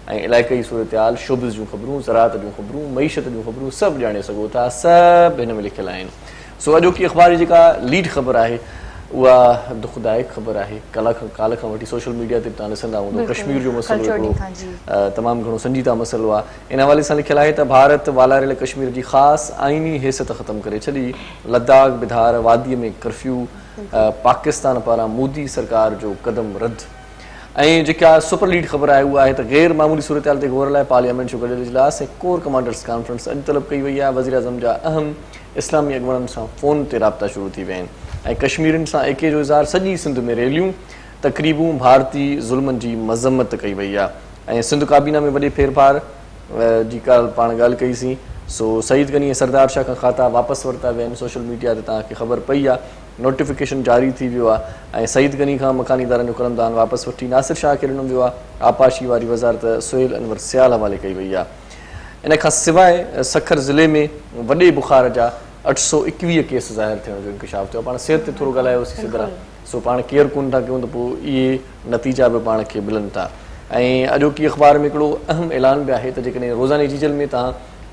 ऐं इलाइक़ी सूरत शोबिस जूं ख़बरूं, ज़राअत जूं ख़बरूं, मईशत जूं ख़बरूं सभु ॼाणे सघो था, सभु हिन में लिखियल आहिनि। सो अॼोकी अख़बार जी जेका लीड ख़बर आहे उहा दुखदायक ख़बर आहे। काल्ह खां वठी सोशल मीडिया ते तव्हां ॾिसंदा हूंदो कश्मीर जो मसइलो हिकिड़ो तमामु घणो संजीदा मसइलो आहे। इन हवाले सां लिखियलु आहे त भारत वालारियल कश्मीर जी ख़ासि आइनी हैसियत ख़तमु करे छॾी, लद्दाख बिधार वादीअ में कर्फ्यू, पाकिस्तान पारां मोदी सरकार जो क़दम रद्द। ऐं जेका सुपर लीड ख़बर आहे उहा आहे त गैर मामूली सूरत ते गौर लाइ पार्लियामेंट जो गॾियल इजलास ऐं कोर कमांडर्स कॉन्फ्रेंस अॼु तलब कई वई आहे। वज़ीर आज़म जा अहम इस्लामी अॻुवाननि सां फ़ोन ते राब्ता शुरू थी विया आहिनि ऐं कश्मीरनि सां एके जो इज़हार, सॼी सिंध में रैलियूं, तक़रीबूं, भारती ज़ुल्मनि जी मज़म्मत कई वई आहे। ऐं सिंध काबीना में वॾे फेरफार जी पाण ॻाल्हि कईसीं। सो सईद गनी ऐं सरदार शाह खां खाता वापसि वरिता विया आहिनि। सोशल मीडिया ते तव्हांखे ख़बर पई आहे, नोटिफिकेशन जारी थी वियो आहे ऐं सईद गनी खां मकानी इदारनि जो कलमदान वापसि वठी नासिर शाह खे ॾिनो वियो आहे। आपाशी वारी वज़ारत सुहेल अनवर सियाल हवाले कई वई आहे। इन खां सवाइ सखर ज़िले में वॾे बुखार जा 821 केस ज़ाहिर थियण जो इंकशाफ थियो आहे। पाण सिहत ते थोरो ॻाल्हायोसीं सिदरा, सो पाण केयर कोन था कयूं त पोइ इहे नतीजा बि पाण खे मिलनि था। ऐं अॼोकी अख़बार में हिकिड़ो अहम ऐलान बि आहे त जेकॾहिं रोज़ाने जीजल में तव्हां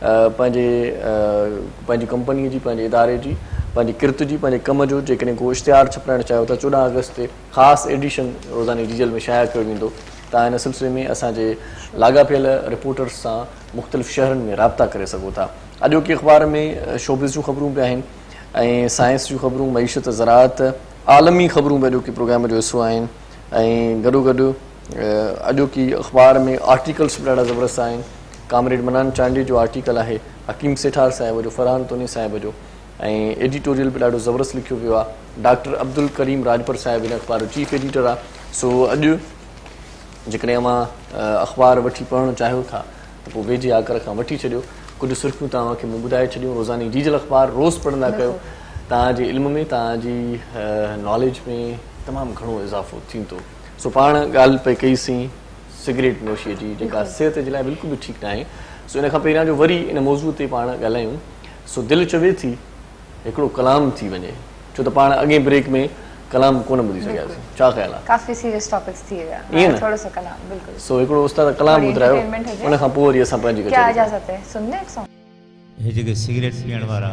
पंहिंजी कंपनीअ जी, पंहिंजे इदारे जी, पंहिंजी किरत जी, पंहिंजे कम जो जेकॾहिं को इश्तिहार छपाइणु चाहियो था, 14 अगस्त ते ख़ासि एडिशन रोज़ाने जीजल में शाया कयो वेंदो। तव्हां हिन सिलसिले में असांजे लाॻापियल रिपोर्टर्स सां मुख़्तलिफ़ शहरनि में राब्ता करे सघो था। अॼोकी अख़बार में शोबिस जूं ख़बरूं बि आहिनि ऐं साइंस जूं ख़बरूं, मईशत, ज़राअत, आलमी ख़बरूं बि अॼोकी प्रोग्राम जो हिसो आहिनि। ऐं गॾोगॾु अॼोकी अख़बार में आर्टिकल्स बि ॾाढा ज़बरदस्त आहिनि। कामरेड मनान चांडी जो आर्टिकल आहे, हकीम सेठार साहिब जो, फरहान तोनी साहिब जो, ऐं एडिटोरियल बि ॾाढो ज़बरदस्त लिखियो वियो आहे। डॉक्टर अब्दुल करीम राजपर साहिब हिन अख़बार जो चीफ एडिटर आहे। सो अॼु जेकॾहिं मां अख़बार वठी पढ़णु चाहियो था त पोइ वेझे आकर खां वठी छॾियो। कुझु सुर्खियूं तव्हांखे मूं ॿुधाए छॾियूं। रोज़ानी डीजल अख़बार रोज़ पढ़ंदा कयो, तव्हांजे इल्म में, तव्हांजी नॉलेज में तमामु घणो इज़ाफ़ो थींदो। सो पाण ॻाल्हि पई कईसीं सिगरेट नोशीअ जी, जेका सिहत जे लाइ बिल्कुलु बि ठीकु न आहे। सो इन खां पहिरियां जो वरी इन मौज़ूअ ते पाण ॻाल्हायूं। सो दिलि चवे थी हिकिड़ो कलाम थी वञे, छो त पाण अॻे ब्रेक में कलाम कोन ॿुधी सघियासीं। छा ख़्यालु आहे? काफ़ी सीरियस टॉपिक्स थी विया, ईअं थोरो सो कलाम बिल्कुलु। सो हिकिड़ो उस्ताद कलाम ॿुधायो, उन खां पोइ वरी असां पंहिंजी क्या इजाज़त है सुनने एक सॉन्ग। हे जेके सिगरेट पीअण वारा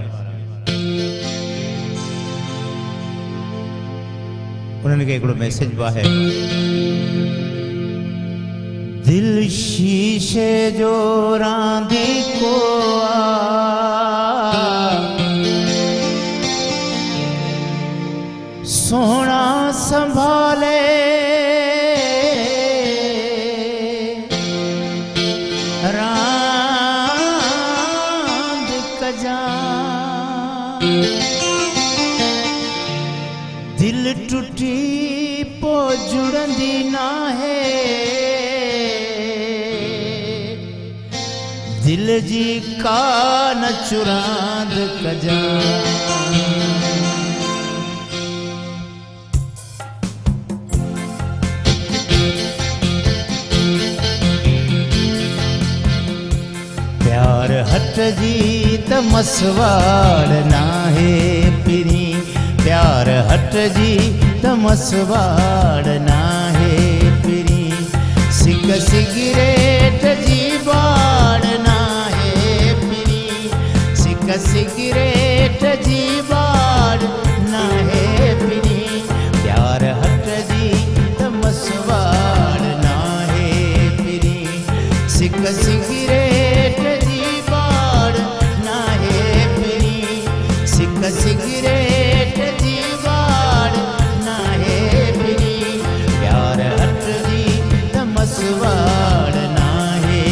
उन्हनि खे हिकिड़ो मैसेज बि आहे। दिल शीशे जो रांदीको सोना संभाले रांद कजा, दिल टुटी पो जुड़ंदी ना है, दिल जी कान चुरांद कजा। प्यार हट जी त मसवाड़ नाहे पिरी, प्यार हट जी त मसवाड़ नाहे पिरी, सिक सिगरेट जी बाड़ नाहे पिरी, सिक सिगरेट जी बाड़ नाहे पिरी, प्यार हट जी त मसवाड़ नाहे पिरी, सिक सिगरेट जी बाड़ नाहे पिरी, सिक सिगरेट जी बाड़ नाहे पिरी, प्यार हट जी त मसवाड़ नाहे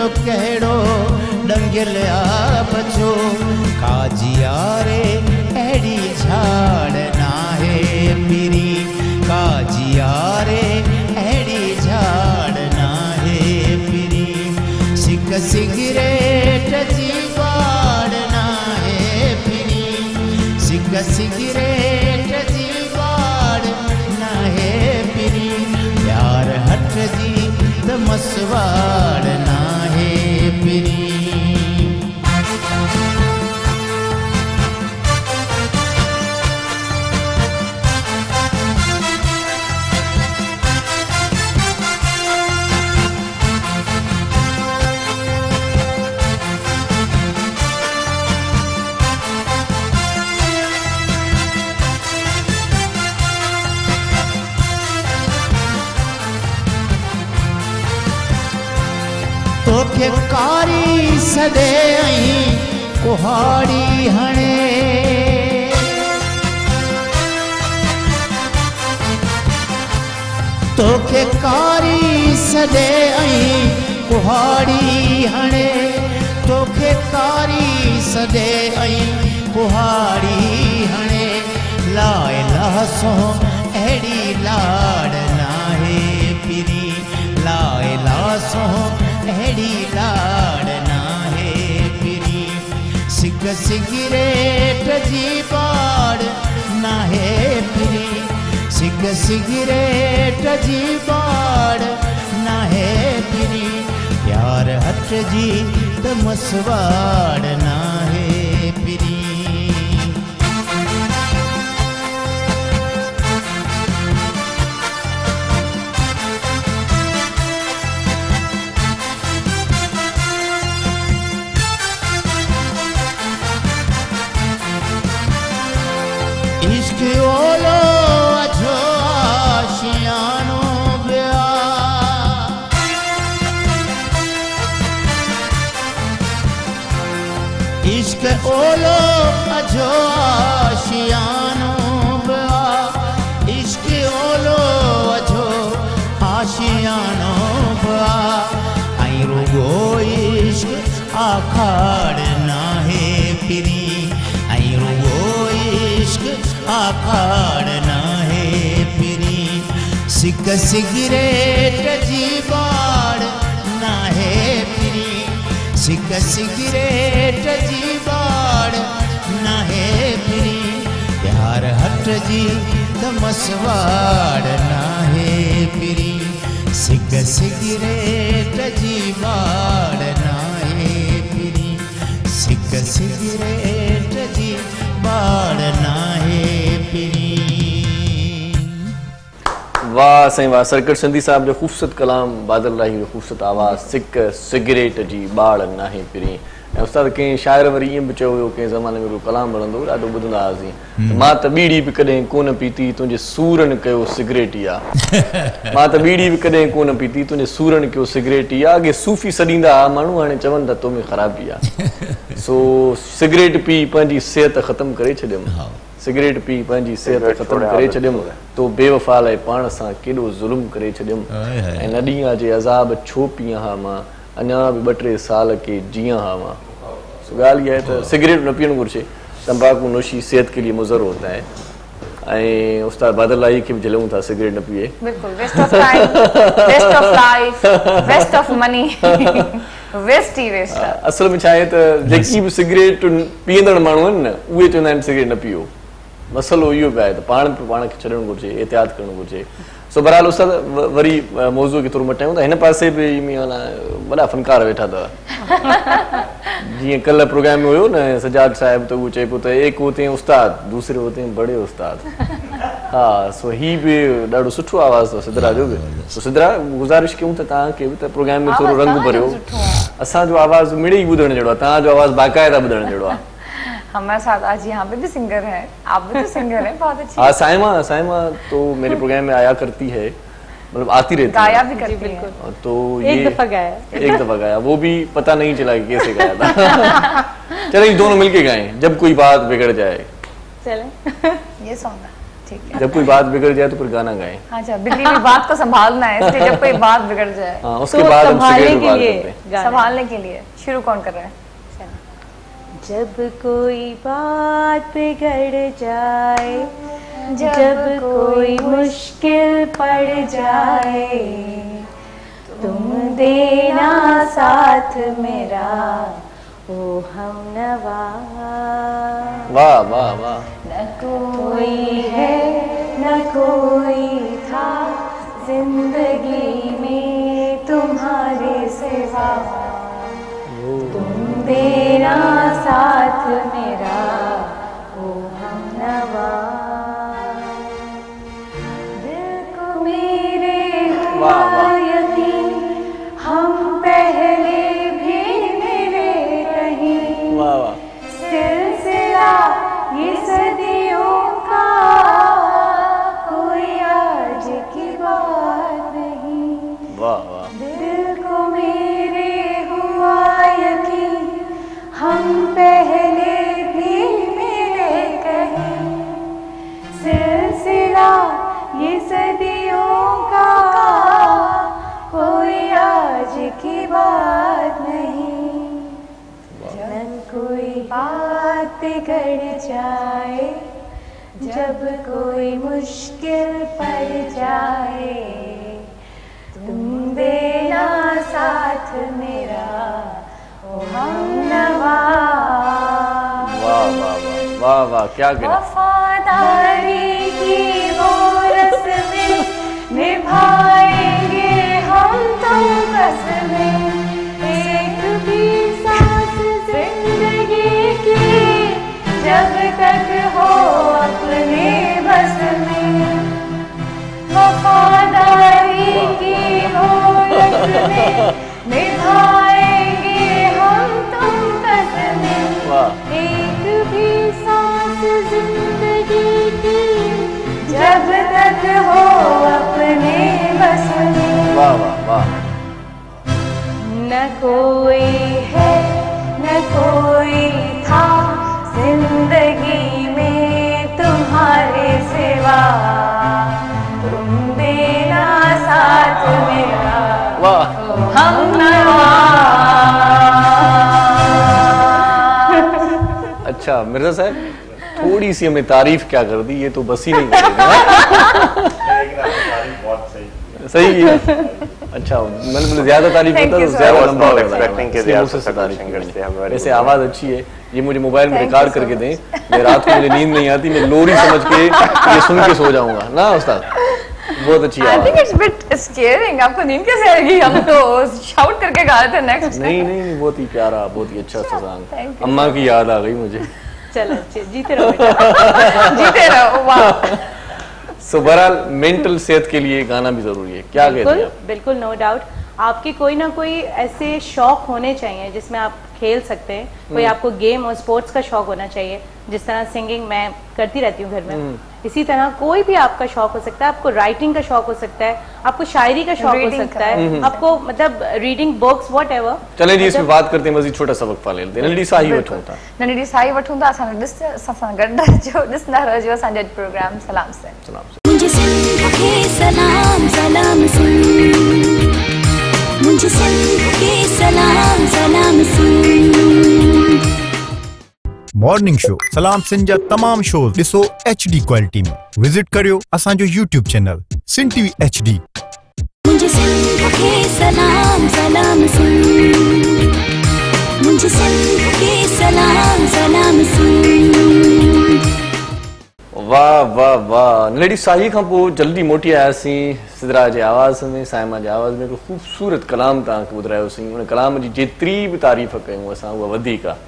जो कहिड़ो डंगियल आ बचो काजियारे अहिड़ी झाड़ नाहे पिरी काजियारे अहिड़ी झाड़ नाहे पिरी सिक सिगरेट जी बाड़ नाहे पिरी सिक सिगरेट जी बाड़ नाहे पिरी प्यार हट जी त मसवाड़ नाहे पिरी तोखे कारी सदे आई कुहाड़ी हणे तोखे कारी सदे आई कुहाड़ी हणे तोखे कारी सदे आई कुहाड़ी हणे लाए लासो अहिड़ी लाड़ नाहे पिरी लाए लासो अहिड़ी लाड़ नाहे पिरी सिक सिगरेट जी बाड़ नाहे पिरी सिक सिगरेट जी बाड़ नाहे पिरी प्यार हट जी त मसवाड़ नाहे पिरी इश्क ओलो अझो आशियानो ब्या इश्क ओलो अझो आशियानो ब्या इश्क ओलो अझो आशियानो ब्या आई रुगो इश्क आखाड़ नाहे पिरी आई रुगो इश्क आखाड़ नाहे पिरी सिक सिगरेट जी बाड़ नाहे पिरी सिक सिगरेट जी बाड़ नाहे पिरी प्यार हट जी त मसवाड़ नाहे पिरी सिक सिगरेट जी बाड़ नाहे पिरी सिक सिगरेट जी बाड़ नाहे पिरी वाह साईं वाह सर्किट सिंधी साहब जो ख़ूबसूरत कलाम बादल राही जो ख़ूबसूरत आवाज़ सिक सिगरेट जी बाड़ नाहे पिरी ऐं उस्ताद कंहिं शाइर वरी ईअं बि चयो हुयो कंहिं ज़माने में कलाम वणंदो हुओ ॾाढो ॿुधंदा हुआसीं मां त बीड़ी बि कॾहिं कोन पीती तुंहिंजे सूरनि कयो सिगरेट ई आहे मां त बीड़ी बि कॾहिं कोन पीती तुंहिंजे सूरनि कयो सिगरेट ई आहे अॻे सूफ़ी सॾींदा हुआ माण्हू हाणे चवनि था तो में ख़राबी आहे सो सिगरेट पी पंहिंजी सिहत ख़तमु करे छॾियमि सिगरेट पी पंहिंजी सिहत ख़तमु करे छॾियमि तो बेवफ़ा लाइ पाण सां केॾो ज़ुल्म करे छॾियमि ऐं नॾींहं जे अज़ाब छो पीआं हा मां अञा बि 2-3 साल के जियां हा मां सो ॻाल्हि इहा आहे त सिगरेट न पीअणु घुरिजे तंबाकू नोशी सेहत के लिए मुज़र होता है ऐं उस्ताद बादल राही खे बि झलूं था सिगरेट न पीए बिल्कुलु waste of time waste of life waste of money waste ई वेस्ट असल में छा आहे त जेकी बि सिगरेट पीअंदड़ माण्हू आहिनि न उहे चवंदा आहिनि सिगरेट न पीओ मसलो इहो बि आहे त पाण खे छॾणु घुरिजे एहतियात करणु घुरिजे सो बहरहाल उस्ताद वरी मौज़ू खे थोरो मटायूं त हिन पासे बि वॾा फनकार वेठा अथव जीअं कल्ह प्रोग्राम में हुयो न सजाद साहिब त उहो चए पियो त एक होते हैं उस्ताद दूसरे होते हैं बड़े उस्ताद हा सो ही बि ॾाढो सुठो आवाज़ अथव सिदरा जो बि सो सिदरा गुज़ारिश कयूं त तव्हांखे बि त प्रोग्राम में थोरो रंग भरियो असांजो आवाज़ मिड़े ई ॿुधण जहिड़ो आहे तव्हांजो आवाज़ बाक़ाइदा ॿुधण जहिड़ो आहे हमारे साथ आज यहाँ पे भी सिंगर है आप भी तो सिंगर हैं बहुत अच्छी हाँ साइमा तो मेरे प्रोग्राम में आया करती है मतलब आती रहती गाया भी करती है तो एक दफा गाया वो भी पता नहीं चला कि कैसे गाया था चले दोनों मिलके गाएं जब कोई बात बिगड़ जाए चले ये सॉन्ग ठीक है। जब कोई बात बिगड़ जाए तो फिर गाना गाएं। अच्छा, बिल्ली भी बात को संभालना है, इसलिए जब कोई बात बिगड़ जाए उसके बाद हम संभालने के लिए शुरू कौन कर रहा है? जब कोई बात बिगड़ जाए, जब कोई मुश्किल पड़ जाए, तुम देना साथ मेरा ओ हमनवा। वाह वाह वाह। न कोई है न कोई था जिंदगी में तुम्हारे सिवा, तुम देना साथ मेरा ओ हमनवा। दिल को मेरे हुआ यकीन, हम पहले भी मिले कहीं, सिलसिला ये सदियों का, कोई आज की बात नहीं। वाह वाह। दिल को मेरे हुआ यकीन, हम पहले भी मिले कहीं, सिलसिला ये सदियों का, कोई आज की बात नहीं। जब कोई बात बिगड़ जाए, जब कोई मुश्किल पड़ जाए, तुम देना साथ मेरा ओ हमनवा। वाह वाह वाह वाह वाह, क्या कहना। वफादारी की वो रस्में निभाएंगे हम तुम कसमें, एक भी सांस जिंदगी की जब तक हो अपने बस में। वफादारी की हो रस्में निभाएंगे हम तुम कसमें, एक भी सांस जिंदगी की जब तक हो अपने बस में। वाह वाह वाह। न कोई है न कोई था जिंदगी में तुम्हारे सिवा, तुम देना साथ मेरा हमनवा। अच्छा मिर्जा साहब, थोड़ी सी हमने तारीफ क्या कर दी, ये तो बस ही नहीं करेगा। सही है। अच्छा, मतलब ज्यादा तारीफ होता तो ज्यादा लंबा हो जाता। वैसे आवाज अच्छी है, ये मुझे मोबाइल में रिकॉर्ड करके दें, मैं रात को मुझे नींद नहीं आती, मैं लोरी समझ के ये सुन के सो जाऊंगा ना उस्ताद। बहुत अच्छी आवाज। I think it's a bit scaring। आपको नींद कैसे आएगी? हम तो शाउट करके गा रहे थे नेक्स्ट। नहीं, बहुत ही प्यारा, बहुत ही अच्छा सा सॉन्ग। अम्मा की याद आ गई मुझे। चलो जीते रहो बेटा। जीते रहो। वाह। सो बहरहाल मेंटल सेहत के लिए गाना भी जरूरी है, क्या कहते हैं आप? बिल्कुल, नो डाउट। आपके कोई ना कोई ऐसे शौक होने चाहिए जिसमें आप खेल सकते हैं। कोई आपको गेम और स्पोर्ट्स का शौक होना चाहिए, जिस तरह सिंगिंग मैं करती रहती हूँ घर में, इसी तरह कोई भी आपका शौक हो सकता है। आपको राइटिंग का शौक हो सकता है, आपको शायरी का शौक हो सकता है, आपको मतलब रीडिंग बुक्स व्हाटएवर। चलें जी, इसमें बात करते हैं, मज़ीद छोटा सा वक्फा ले लेते हैं। नंढड़ी साही वठूं था, नंढड़ी साही वठूं था। असां गॾु जो ॾिसंदा रहिजो असांजो प्रोग्राम। सलाम से। मुझे सिंध के सलाम सलाम सुन, मुझे सिंध के सलाम सलाम सुन। मॉर्निंग शो सलाम सिंध जा तमाम शोज ॾिसो HD क्वालिटी में। विजिट करियो असांजो YouTube channel Sindh TV HD। मुझे सिंध के सलाम सलाम सुन, मुझे सिंध के सलाम सलाम सुन। वाह वाह वाह। नंढड़ी साही खां पोइ जल्दी मोटी आयासीं सिदरा जे आवाज़ में, साइमा जे आवाज़ में। हिकिड़ो ख़ूबसूरत कलाम तव्हांखे ॿुधायोसीं। उन कलाम जी जेतिरी बि तारीफ़ कयूं असां, उहा वधीक आहे।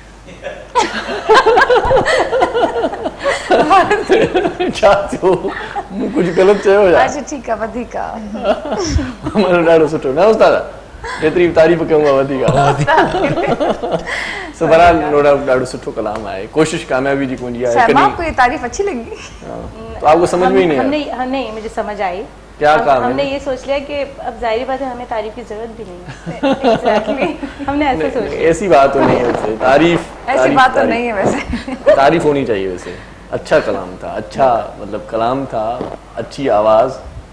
छा थियो? मूं कुझु ग़लति चयो छा? अच्छा ठीकु आहे, वधीक आहे। मतलब ॾाढो सुठो न उस्ताद? जेतिरी बि तारीफ़ कयूं उहा वधीक आहे। सो बहरहाल ॾाढो सुठो कलाम आहे। कोशिश कामयाबी जी कुंजी आहे। आपको ये तारीफ अच्छी लगी? तो आपको समझ में ही नहीं आया? नहीं, मुझे समझ आई। क्या काम? हमने ये सोच लिया कि अब जाहिर बात है हमें तारीफ की जरूरत भी नहीं है। Exactly, हमने ऐसा सोच लिया। ऐसी बात तो नहीं है वैसे। तारीफ ऐसी बात तो नहीं है वैसे। तारीफ होनी चाहिए वैसे। अच्छा कलाम था, अच्छा मतलब कलाम था, अच्छी आवाज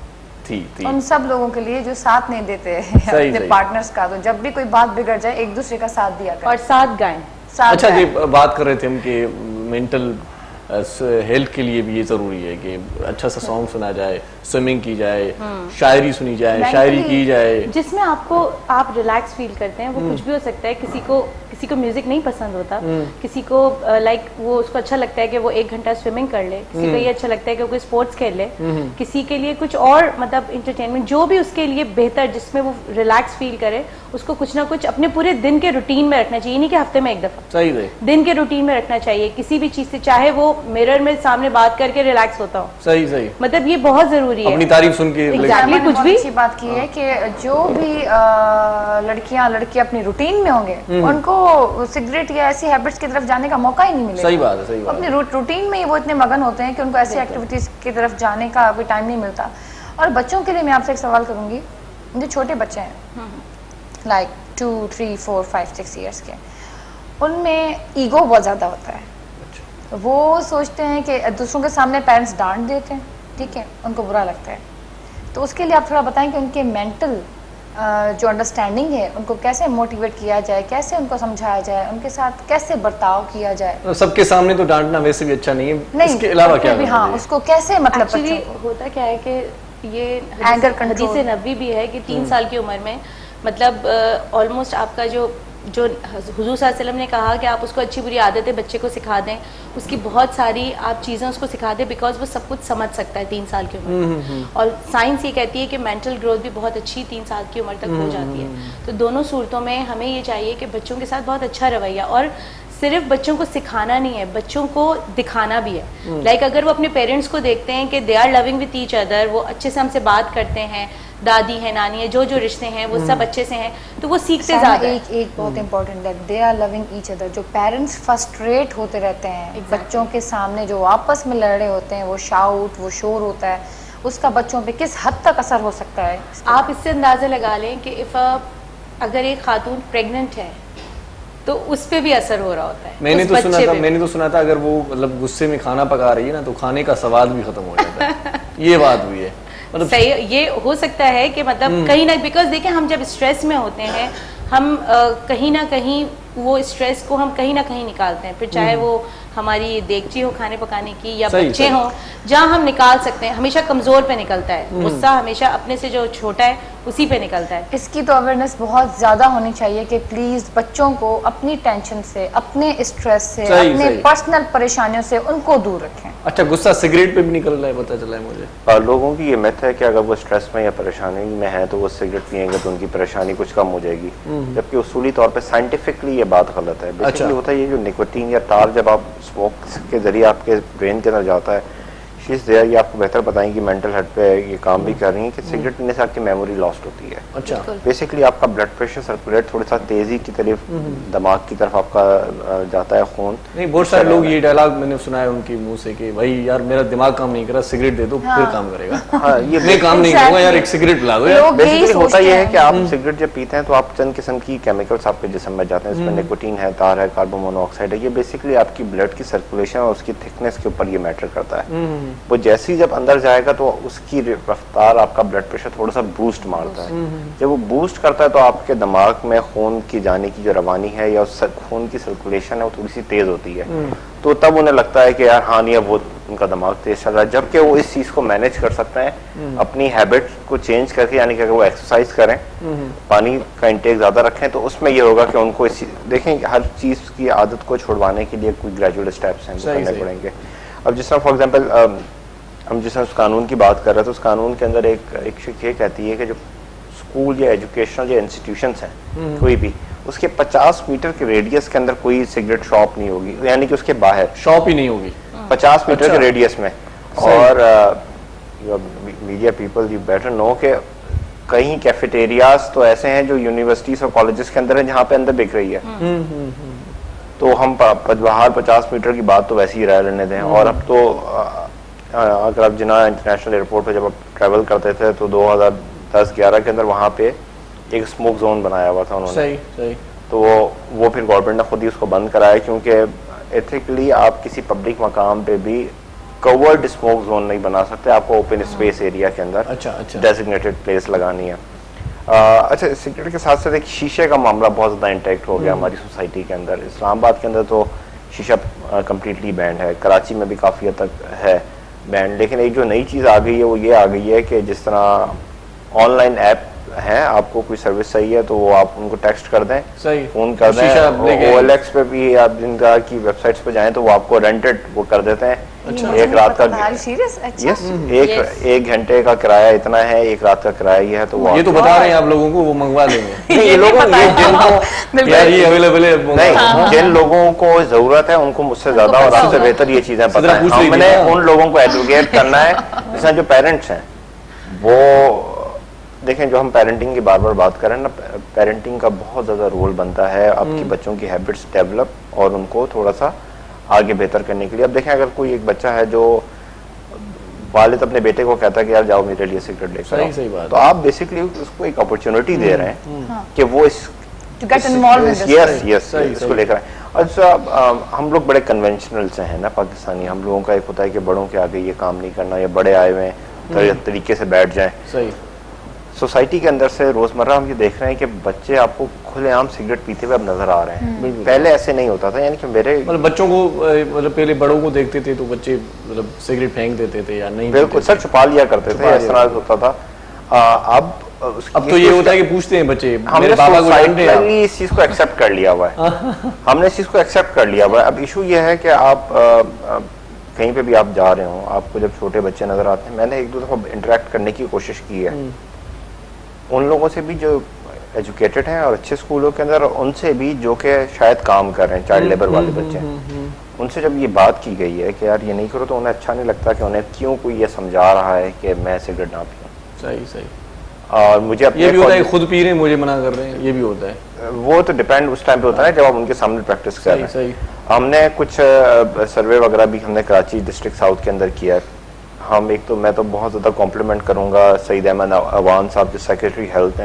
थी। उन सब लोगों के लिए जो साथ नहीं देते अपने पार्टनर्स का, तो जब भी कोई बात बिगड़ जाए एक दूसरे का साथ दिया करें और साथ गाएं। अच्छा जी, बात कर रहे थे हम कि मेंटल हेल्थ के लिए भी ये जरूरी है कि अच्छा सा सॉन्ग सुना जाए, स्विमिंग की जाए, शायरी सुनी जाए, शायरी की जाए, जिसमें आप रिलैक्स फील करते हैं। वो कुछ भी हो सकता है, किसी को म्यूजिक नहीं पसंद होता, किसी को लाइक वो उसको अच्छा लगता है कि वो 1 घंटा स्विमिंग कर ले, किसी को ये अच्छा लगता है कि वो कोई स्पोर्ट्स खेल ले, किसी के लिए कुछ और मतलब इंटरटेनमेंट, जो भी उसके लिए बेहतर, जिसमें वो रिलैक्स फील करे, उसको कुछ ना कुछ अपने पूरे दिन के रूटीन में रखना चाहिए। नहीं कि हफ्ते में एक दफा, सही है, दिन के रूटीन में रखना चाहिए किसी भी चीज से, चाहे वो मिरर में सामने बात करके रिलैक्स होता हो। सही सही, मतलब ये बहुत जरूरी है, अपनी तारीफ सुन के। Exactly, कुछ भी अच्छी बात की है कि जो भी लड़कियां लड़के अपनी रूटीन में होंगे, उनको सिगरेट या ऐसी हैबिट्स की तरफ जाने का मौका ही नहीं मिलेगा। सही बात है, सही बात। अपनी रूटीन में ही वो इतने मगन होते हैं कि उनको ऐसी एक्टिविटीज की तरफ जाने का कोई टाइम नहीं मिलता। और बच्चों के लिए मैं आपसे एक सवाल करूंगी, जो छोटे बच्चे हैं लाइक 2, 3, 4, 5, 6 ईयर्स के, उनमें ईगो बहुत ज्यादा होता है। वो सोचते हैं कि दूसरों के सामने पेरेंट्स डांट देते हैं, ठीक है, उनको बुरा लगता है। तो उसके लिए आप थोड़ा बताएं कि उनके मेंटल जो अंडरस्टैंडिंग है, उनको कैसे मोटिवेट किया जाए, कैसे उनको समझाया जाए, उनके साथ कैसे बर्ताव किया जाए। सबके सामने तो डांटना वैसे भी अच्छा नहीं है, इसके अलावा क्या भी, हाँ, उसको कैसे मतलब होता क्या है कि ये एंगर कंट्रोल हदीस नबी भी है कि 3 साल की उम्र में मतलब ऑलमोस्ट आपका जो हुजूर सल्लल्लाहु अलैहि वसल्लम ने कहा कि आप उसको अच्छी बुरी आदतें बच्चे को सिखा दें, उसकी बहुत सारी आप चीज़ें उसको सिखा दें, बिकॉज वो सब कुछ समझ सकता है 3 साल की उम्र में। और साइंस ये कहती है कि मेंटल ग्रोथ भी बहुत अच्छी 3 साल की उम्र तक हो जाती है। तो दोनों सूरतों में हमें ये चाहिए कि बच्चों के साथ बहुत अच्छा रवैया, और सिर्फ बच्चों को सिखाना नहीं है, बच्चों को दिखाना भी है। लाइक अगर वो अपने पेरेंट्स को देखते हैं कि they are loving with each other, वो अच्छे से हमसे बात करते हैं, दादी है, नानी है, जो रिश्ते हैं वो सब अच्छे से हैं, तो वो सीखते ज्यादा। एक बहुत इंपॉर्टेंट है, they are loving each other. जो पेरेंट्स फ्रस्ट्रेट होते रहते हैं बच्चों के सामने, जो आपस में लड़ रहे होते हैं, वो शाउट, वो शोर होता है, उसका बच्चों पे किस हद तक असर हो सकता है? आप इससे अंदाजा लगा लें कि अगर एक खातून प्रेग्नेंट है तो उस पे भी असर हो रहा होता है। मैंने तो सुना था अगर वो मतलब गुस्से में खाना पका रही है ना, तो खाने का स्वाद भी खत्म हो जाता है। ये बात हुई है, मतलब सही, ये हो सकता है कि मतलब कहीं ना, बिकॉज देखिए हम जब स्ट्रेस में होते हैं, हम कहीं ना कहीं वो स्ट्रेस को हम कहीं ना कहीं निकालते हैं, फिर चाहे वो हमारी देगची हो खाने पकाने की या बच्चे हों, जहाँ हम निकाल सकते हैं। हमेशा कमजोर पे निकलता है गुस्सा, हमेशा अपने से जो छोटा है उसी पे निकलता है। इसकी तो अवेयरनेस बहुत ज्यादा होनी चाहिए कि प्लीज बच्चों को अपनी टेंशन से, अपने स्ट्रेस से, अपने पर्सनल परेशानियों से उनको दूर रखें। अच्छा, गुस्सा सिगरेट पे भी निकल रहा है, पता चला है मुझे। लोगों की ये मिथ है कि अगर वो स्ट्रेस में या परेशानी में है तो वो सिगरेट पियेंगे तो उनकी परेशानी कुछ कम हो जाएगी, जबकि उसूली तौर पे साइंटिफिकली ये बात गलत है। बेसिकली होता है ये, जो निकोटीन या तार जब आप स्मोक के जरिए आपके ब्रेन के अंदर जाता है, शीश देयर ये आपको बेहतर बताएंगी मेंटल हेल्थ पे ये काम भी कर रही है कि सिगरेट पीने से आपकी मेमोरी लॉस्ट होती है। अच्छा, बेसिकली आपका ब्लड प्रेशर सर्कुलेट थोड़ा सा तेजी की तरफ, दिमाग की तरफ आपका जाता है खून। नहीं, बहुत सारे लोग ये डायलॉग मैंने सुना है उनके मुंह से कि भाई यार मेरा दिमाग काम नहीं कर रहा, सिगरेट दे दो फिर काम करेगा। हाँ, ये मैं काम नहीं करूंगा यार, एक सिगरेट पिला दो यार। बेसिकली होता ये है कि आप सिगरेट जब पीते हैं तो आप चंद किस्म की केमिकल्स आपके जिस्म में जाते हैं, इसमें निकोटीन है, तार है, कार्बन मोनोऑक्साइड है। ये बेसिकली आपकी ब्लड की सर्कुलेशन और उसकी थिकनेस के ऊपर ये मैटर करता है। वो जैसे ही जब अंदर जाएगा तो उसकी रफ्तार, आपका ब्लड प्रेशर थोड़ा सा बूस्ट मारता है। जब वो बूस्ट करता है तो आपके दिमाग में खून की जाने की जो रवानी है या उस खून की सर्कुलेशन है वो थोड़ी सी तेज होती है, तो तब उन्हें लगता है कि यार हाँ नहीं, अब वो उनका दिमाग तेज चल रहा है। जबकि वो इस चीज को मैनेज कर सकते हैं अपनी हैबिट को चेंज करके, यानी कि अगर वो एक्सरसाइज करें, पानी का इंटेक ज्यादा रखें, तो उसमें ये होगा कि उनको देखें हर चीज की आदत को छुड़वाने के लिए कोई ग्रेजुअल स्टेप्स हैं करने पड़ेंगे। अब जिस तरह फॉर एग्जाम्पल हम जिस उस कानून की बात कर रहे थे, उस कानून के अंदर एक शिक ये कहती है कि जो स्कूल या एजुकेशनल जो इंस्टीट्यूशंस हैं कोई भी, उसके 50 मीटर के रेडियस के अंदर कोई सिगरेट शॉप नहीं होगी, यानी कि उसके बाहर शॉप ही नहीं होगी 50 मीटर के रेडियस में। और media people you better know कि कई कैफेटेरियाज तो ऐसे हैं जो यूनिवर्सिटीज और कॉलेजेस के अंदर है जहाँ पे अंदर बिक रही है। तो हम बाहर 50 मीटर की बात तो वैसे ही रह लेने दें। और अब तो अगर आप जिन्ना इंटरनेशनल एयरपोर्ट पे जब आप ट्रैवल करते थे तो 2010-11 के अंदर वहाँ पे एक स्मोक जोन बनाया हुआ था उन्होंने। सही सही। तो वो फिर गवर्नमेंट ने खुद ही उसको बंद कराया, क्योंकि एथिकली आप किसी पब्लिक मकाम पे भी कवर्ड स्मोक जोन नहीं बना सकते, आपको ओपन स्पेस एरिया के अंदर डेजिग्नेटेड प्लेस लगानी है। अच्छा, सिगरेट के साथ साथ एक शीशे का मामला बहुत ज़्यादा इंटैक्ट हो गया हमारी सोसाइटी के अंदर। इस्लामाबाद के अंदर तो शीशा कम्प्लीटली बैंड है, कराची में भी काफ़ी हद तक है बैंड, लेकिन एक जो नई चीज़ आ गई है वो ये आ गई है कि जिस तरह ऑनलाइन ऐप हैं, आपको कोई सर्विस चाहिए है तो वो आप उनको टेक्स्ट कर दें, फोन कर दें, OLX पे भी आप जिनका की वेबसाइट्स पे जाएं तो वो आपको रेंटेड वो कर देते हैं। एक रात का एक घंटे का किराया इतना है, एक रात का किराया ही है। तो ये तो बता रहे हैं आप लोगों को, वो मंगवा देंगे। ये लोगों ये अवेलेबल है नहीं, जिन लोगों को जरूरत है उनको मुझसे ज्यादा और आपसे बेहतर ये चीजें पता है। हमने उन लोगों को एडवोकेट करना है जैसे जो पेरेंट्स हैं। वो देखें, जो हम पेरेंटिंग की बार बार बात करें ना, पेरेंटिंग का बहुत ज़्यादा रोल बनता है आपकी बच्चों की हैबिट्स डेवलप और उनको थोड़ा सा आगे बेहतर करने के लिए। अब देखें, अगर कोई एक बच्चा है जो वालिद अपने बेटे को कहता है कि यार जाओ मेरे लिए सिगरेट लेकर आओ, तो आप बेसिकली उसको एक अपॉर्चुनिटी दे रहे हैं कि वो इसको लेकर आए। अच्छा, हम लोग बड़े कन्वेंशनल से हैं ना पाकिस्तानी, हम लोगों का एक होता है कि बड़ों के आगे ये काम नहीं करना, या बड़े आए हुए हैं तरीके से बैठ जाएं। सोसाइटी के अंदर से रोजमर्रा हम ये देख रहे हैं कि बच्चे आपको खुलेआम सिगरेट पीते हुए अब नजर आ रहे हैं। पहले ऐसे नहीं होता था, यानी कि मेरे बच्चों को मतलब पहले बड़ों को देखते थे तो बच्चे मतलब सिगरेट फेंक देते थे या नहीं, बिल्कुल सर छुपा लिया करते थे, इस तरह होता था। अब तो ये होता है कि पूछते हैं बच्चे, हमने सोसाइटी इस चीज को एक्सेप्ट कर लिया हुआ है, हमने इस चीज को एक्सेप्ट कर लिया हुआ है। अब इशू ये है कि आप कहीं पे भी आप जा रहे हो, आपको जब छोटे बच्चे नजर आते हैं, मैंने एक दो दफा इंटरेक्ट करने की कोशिश की है उन लोगों से भी जो एजुकेटेड हैं और अच्छे स्कूलों के अंदर, उनसे भी जो कि शायद काम कर रहे हैं, चाइल्ड लेबर वाले बच्चे हैं, उनसे जब ये बात की गई है कि यार ये नहीं करो, तो उन्हें अच्छा नहीं लगता कि उन्हें क्यों कोई ये समझा रहा है कि मैं सिगरेट ना पीऊं। सही। और मुझे ये भी होता है खुद पी रहे हैं मुझे मना कर रहे हैं, ये भी होता है। वो तो डिपेंड उस टाइम पे होता है जब आप उनके सामने प्रैक्टिस कर रहे हैं। हमने कुछ सर्वे वगैरह भी हमने कराची डिस्ट्रिक्ट साउथ के अंदर किया है। हम एक तो मैं तो बहुत ज़्यादा कॉम्प्लीमेंट करूँगा सईद अहमद अवान साहब जो सेक्रेटरी हेल्थ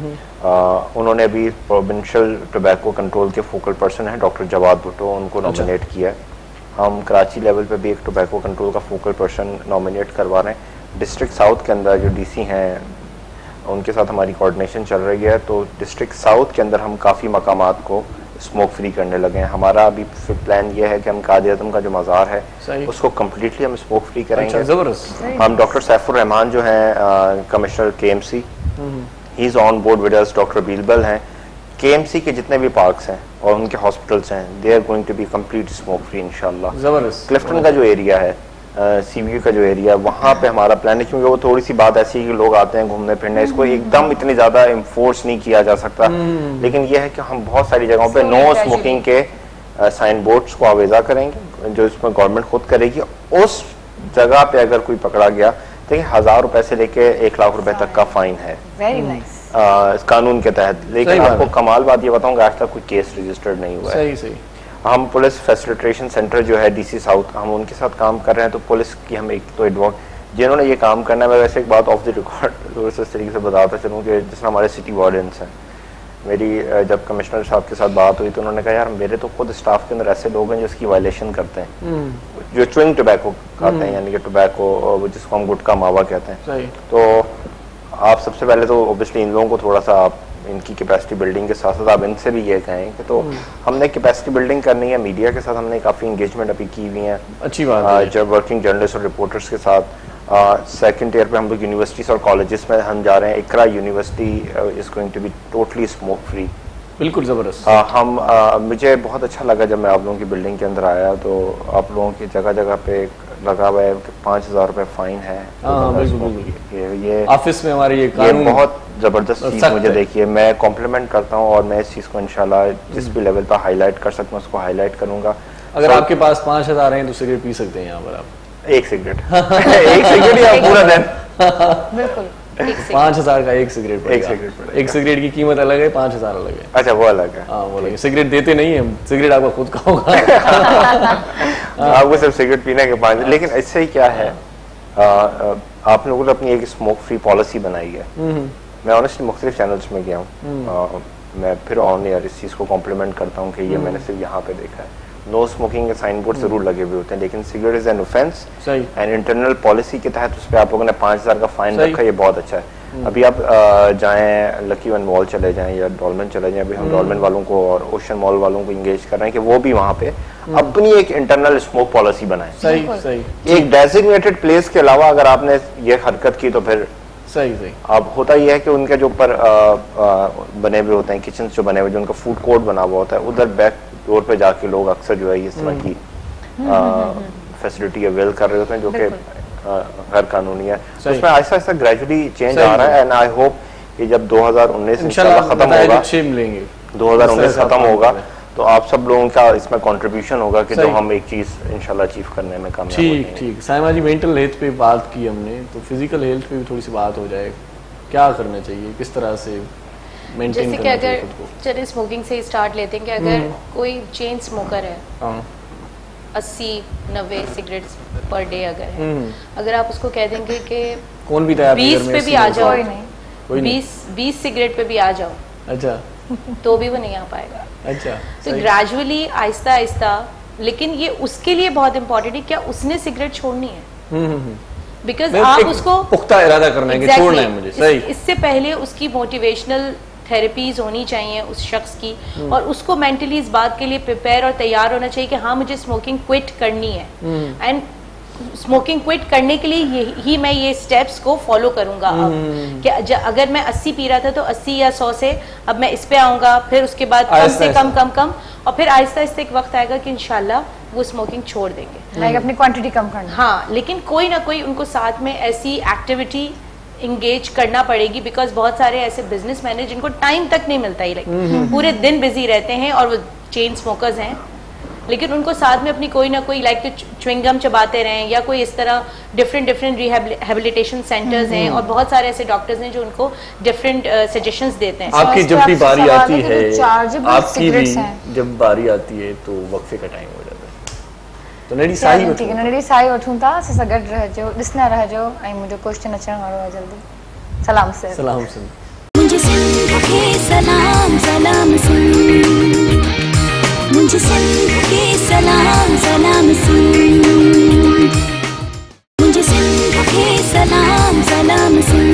हैं, उन्होंने भी प्रोविंशियल टोबैको कंट्रोल के फोकल पर्सन हैं डॉक्टर जवाद भुट्टो, उनको नॉमिनेट किया है। हम कराची लेवल पे भी एक टोबैको कंट्रोल का फोकल पर्सन नॉमिनेट करवा रहे हैं। डिस्ट्रिक्ट साउथ के अंदर जो DC हैं उनके साथ हमारी कोऑर्डिनेशन चल रही है, तो डिस्ट्रिक्ट साउथ के अंदर हम काफ़ी मकामात को स्मोक फ्री करने लगे हैं। हमारा अभी प्लान ये है कि हम कादिर आज़म का जो मज़ार है उसको कम्प्लीटली हम स्मोक फ्री करेंगे। हम डॉक्टर सैफुर रहमान जो हैं commissioner KMC, he is on board with us, doctor Birbal हैं, KMC के जितने भी पार्क्स हैं और उनके हॉस्पिटल्स हैं, they are going to be complete smoke free इंशाल्लाह। क्लिफ्टन का जो एरिया है, CBU का जो एरिया है, वहाँ पे हमारा प्लान है, क्योंकि वो थोड़ी सी बात ऐसी है कि लोग आते हैं घूमने फिरने, इसको एकदम इतनी ज़्यादा इन्फोर्स नहीं किया जा सकता, लेकिन यह है कि हम बहुत सारी जगहों पे नो स्मोकिंग के साइन बोर्ड्स को आवेजा करेंगे, जो इसमें गवर्नमेंट खुद करेगी। उस जगह पे अगर कोई पकड़ा गया, देखिए 1000 रुपए से लेके 1 लाख रुपए तक का फाइन है इस कानून के तहत। लेकिन आपको कमाल बात ये बताऊंगा, आज तक कोई केस रजिस्टर्ड नहीं हुआ है। हम पुलिस फैसिलिटेशन सेंटर जो है DC साउथ, हम उनके साथ काम कर रहे हैं, तो पुलिस की हम एक तो जिन्होंने ये काम करना है, मैं वैसे एक बात ऑफ द रिकॉर्ड इस तरीके से बताता चलूँ कि जिस हमारे सिटी वार्डन्स हैं, मेरी जब कमिश्नर साहब के साथ बात हुई तो उन्होंने कहा यार मेरे तो खुद स्टाफ के अंदर ऐसे लोग हैं जो इसकी वायलेशन करते हैं, जो च्युइंग टोबैको खाते हैं, यानी कि टोबैको जिसको हम गुटखा मावा कहते हैं। तो आप सबसे पहले तो ऑब्वियसली इन लोगों को थोड़ा सा आप इनकी कैपेसिटी बिल्डिंग के साथ साथ आप इनसे भी ये कहें कि तो हमने कैपेसिटी बिल्डिंग करनी है। मीडिया के साथ हमने काफ़ी इंगेजमेंट अभी की हुई है, अच्छी बात है, जब वर्किंग जर्नलिस्ट और रिपोर्टर्स के साथ। सेकंड ईयर पे हम लोग यूनिवर्सिटीज़ और कॉलेजेस में हम जा रहे हैं। Iqra university is going to be totally smoke free. बिल्कुल ज़बरदस्त। हम मुझे बहुत अच्छा लगा जब मैं आप लोगों की बिल्डिंग के अंदर आया, तो आप लोगों की जगह जगह पे लगा हुआ है कि 5000 रुपए फाइन है। ये ऑफिस में हमारे ये बहुत जबरदस्त चीज़ मुझे देखिए, मैं कॉम्प्लीमेंट करता हूँ और मैं इस चीज़ को इंशाल्लाह जिस भी लेवल पर हाईलाइट कर सकता हूँ उसको हाईलाइट करूँगा। अगर आपके पास 5000 हैं तो सिगरेट पी सकते हैं यहाँ पर आप, एक सिगरेट एक सिगरेट या पूरा दिन, बिल्कुल 5000 का एक सिगरेट पड़ेगा। एक सिगरेट की कीमत अलग है, 5000 अलग है। अच्छा वो अलग है, हाँ वो अलग है। सिगरेट देते नहीं है, सिगरेट आपका खुद का होगा। आपको सिर्फ सिगरेट पीने के 5। लेकिन इससे ही क्या है, आप लोगों ने अपनी एक स्मोक फ्री पॉलिसी बनाई है। मैं ऑनेस्टली मुख्तलिफ चैनल्स में गया हूँ, मैं फिर ऑन एयर इस चीज़ को कॉम्प्लीमेंट करता हूँ कि ये मैंने सिर्फ यहाँ पे देखा है। नो स्मोकिंग के साइन बोर्ड जरूर लगे हुए होते हैं, लेकिन cigarette is an offence and internal policy के तहत उस पर आप लोगों ने 5,000 का फाइन रखा, ये बहुत अच्छा है। अभी आप जाएं लकी वन मॉल चले जाएं या डॉल्मेन चले जाएं, अभी हम डॉल्मेन वालों को और ओशन मॉल वालों को इंगेज कर रहे हैं कि वो भी वहाँ पे अपनी एक इंटरनल स्मोक पॉलिसी बनाएं। सही। एक डेजिग्नेटेड प्लेस के अलावा अगर आपने ये हरकत की तो फिर सही। अब होता यह है कि उनके जो ऊपर बने हुए होते हैं किचन जो बने हुए, जो उनका फूड कोर्ट बना हुआ होता है, उधर बैक डोर पे जाके लोग अक्सर जो है इस तरह की फैसिलिटी अवेल कर रहे होते हैं, जो कि गैर कानूनी है। तो उसमें आहिस्ता आहिस्ता ग्रेजुअली चेंज आ रहा है एंड आई होप कि जब 2019 इंशाल्लाह खत्म होगा, 2019 खत्म होगा तो आप सब लोगों का इसमें कंट्रीब्यूशन होगा कि जो हम एक चीज इंशाल्लाह अचीव करने में कामयाब होंगे। ठीक। साइमा जी, मेंटल हेल्थ पे बात की हमने, तो फिजिकल हेल्थ पे भी थोड़ी सी बात हो जाए। क्या करना चाहिए, किस तरह से मेंटेन करना चाहिए खुद को? चलिए स्मोकिंग से ही स्टार्ट लेते हैं कि अगर कोई चेन स्मोकर है, 80-90 सिगरेट्स पर डे अगर है, अगर आप उसको कह देंगे कि कौन भी 20 पे भी आ जाओ, 20 सिगरेट पे भी आ जाओ, अच्छा, तो भी वो नहीं आ पाएगा। अच्छा, तो ग्रेजुअली आहिस्ता आहिस्ता, लेकिन ये उसके लिए बहुत इंपॉर्टेंट है क्या उसने सिगरेट छोड़नी है, बिकॉज आप उसको पुख्ता इरादा करना है कि छोड़ना है मुझे। सही। इससे पहले उसकी मोटिवेशनल थेरेपीज होनी चाहिए उस शख्स की, और उसको मेंटली इस बात के लिए प्रिपेयर और तैयार होना चाहिए कि हाँ मुझे स्मोकिंग क्विट करनी है, एंड स्मोकिंग क्विट करने के लिए ही मैं ये स्टेप्स को फॉलो करूंगा। अब कि अगर मैं 80 पी रहा था तो 80 या 100 से अब मैं इस पे आऊंगा, फिर उसके बाद कम से कम और फिर आहिस्ता आहिस्ता एक वक्त आएगा कि इंशाल्लाह वो स्मोकिंग छोड़ देंगे, लाइक अपनी क्वांटिटी कम करना। हाँ, लेकिन कोई ना कोई उनको साथ में ऐसी एक्टिविटी इंगेज करना पड़ेगी, बिकॉज बहुत सारे ऐसे बिजनेसमैन हैं जिनको टाइम तक नहीं मिलता ही, लाइक पूरे दिन बिजी रहते हैं और वो चेन स्मोकर्स हैं, लेकिन उनको साथ में अपनी कोई ना कोई लाइक च्युइंगम चबाते रहें, या कोई इस तरह डिफरेंट रिहैबिलिटेशन सेंटर्स हैं और बहुत सारे ऐसे डॉक्टर्स हैं जो उनको डिफरेंट सजेशंस देते हैं। आपकी जब भी बारी आती है, आपकी भी जब बारी आती है तो वक्फे का टाइम हो जाता है, तो नड़ी साई वठूं था, असां गॾु रहजो, ॾिसंदा रहजो, ऐं मुंहिंजो क्वेश्चन अचण वारो आहे जल्दी। सलाम से मुझे सिंध के सलाम सलाम सुन, मुझे सिंध के सलाम सलाम सुन, मुझे सिंध के सलाम सलाम सुन,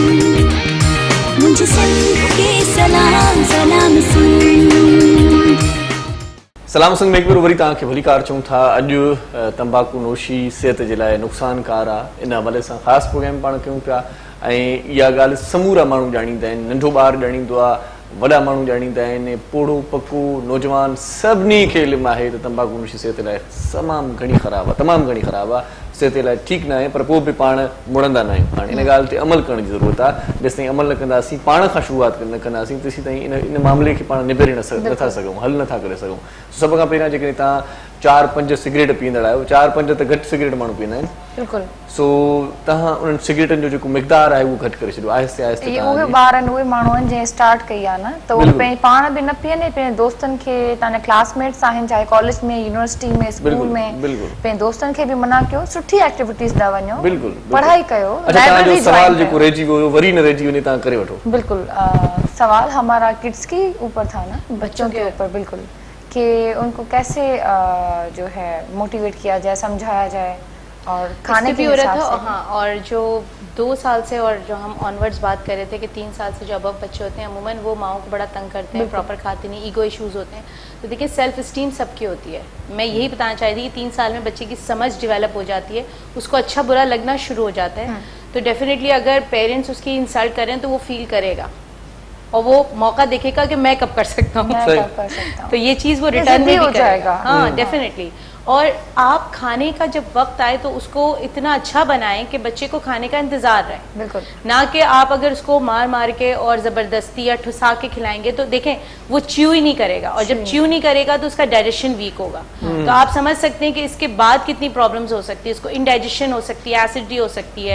मुझे सिंध के सलाम सलाम सुन। सलाम सिंह में एक बार वरी तव्हांखे भलीकार चऊं था। अॼु तंबाकू नोशी सेहत जे लाइ नुक़सानकार आहे, इन हवाले सां ख़ासि प्रोग्राम पाण कयूं पिया, ऐं इहा ॻाल्हि समूरा माण्हू ॼाणींदा आहिनि, नंढो ॿारु ॼाणींदो आहे, वॾा माण्हू ॼाणींदा आहिनि, पोड़ो पको नौजवान सभिनी खे इल्मु आहे त तंबाकू नोशी सेहत लाइ तमामु घणी ख़राबु आहे, तमामु घणी ख़राबु आहे, सेहत लाइ ठीकु न आहे, पर पोइ बि पाण मुड़ंदा न आहियूं। हाणे इन ॻाल्हि ते अमल करण जी ज़रूरत आहे, जेसिताईं अमल न कंदासीं, पाण खां शुरूआति न कंदासीं, तेसिताईं इन मामले खे पाण निबेरे नथा सघूं, हल नथा करे सघूं। सभ खां पहिरियां जेकॾहिं तव्हां 4-5 सिगरेट पीअंदड़ आहियो, 4-5 त घटि सिगरेट माण्हू पीअंदा आहिनि, बिल्कुलु, सो तव्हां उन्हनि सिगरेटनि जो जेको मिक़दार आहे उहो घटि करे छॾियो, आहिस्ते आहिस्ते। उहे ॿार आहिनि, उहे माण्हू आहिनि जंहिं स्टार्ट कई आहे न, त उहे पाण बि न पीअनि, पंहिंजे दोस्तनि खे, तव्हांजा क्लासमेट्स आहिनि चाहे कॉलेज में, यूनिवर्सिटी में, स्कूल में, पंहिंजे दोस्तनि खे बि मना कयो, सुठी एक्टिविटीज़ ॾांहुं वञो, पढ़ाई कयो। तव्हांजो सवाल जेको रहिजी वियो वरी न रहिजी वञे, तव्हां करे वठो। बिल्कुल, सवाल हमारा किड्स के ऊपर था ना, बच्चों के ऊपर, बिल्कुल, कि उनको कैसे जो है मोटिवेट किया जाए, समझाया जाए, और खाने भी हो रहा था। हाँ, और जो 2 साल से और जो हम ऑनवर्ड्स बात कर रहे थे कि 3 साल से जो अब बच्चे होते हैं अमूमन वो माओं को बड़ा तंग करते हैं, प्रॉपर खाते नहीं, ईगो इश्यूज होते हैं। तो देखिए सेल्फ स्टीम सबकी होती है, मैं यही बताना चाहती थी कि 3 साल में बच्चे की समझ डेवलप हो जाती है, उसको अच्छा बुरा लगना शुरू हो जाता है। तो डेफिनेटली अगर पेरेंट्स उसकी इंसल्ट करें तो वो फील करेगा और वो मौका देखेगा कि मैं कब कर सकता हूँ, तो ये चीज़ वो रिटर्न में भी करेगा। हाँ, डेफिनेटली। और आप खाने का जब वक्त आए तो उसको इतना अच्छा बनाएं कि बच्चे को खाने का इंतजार रहे, बिल्कुल, ना कि आप अगर उसको मार मार के और जबरदस्ती या ठुसा के खिलाएंगे तो देखें वो च्यू ही नहीं करेगा, और जब च्यू नहीं करेगा तो उसका डाइजेशन वीक होगा। तो आप समझ सकते हैं कि इसके बाद कितनी प्रॉब्लम्स हो सकती है, इसको इंडाइजेशन हो सकती है, एसिडिटी हो सकती है,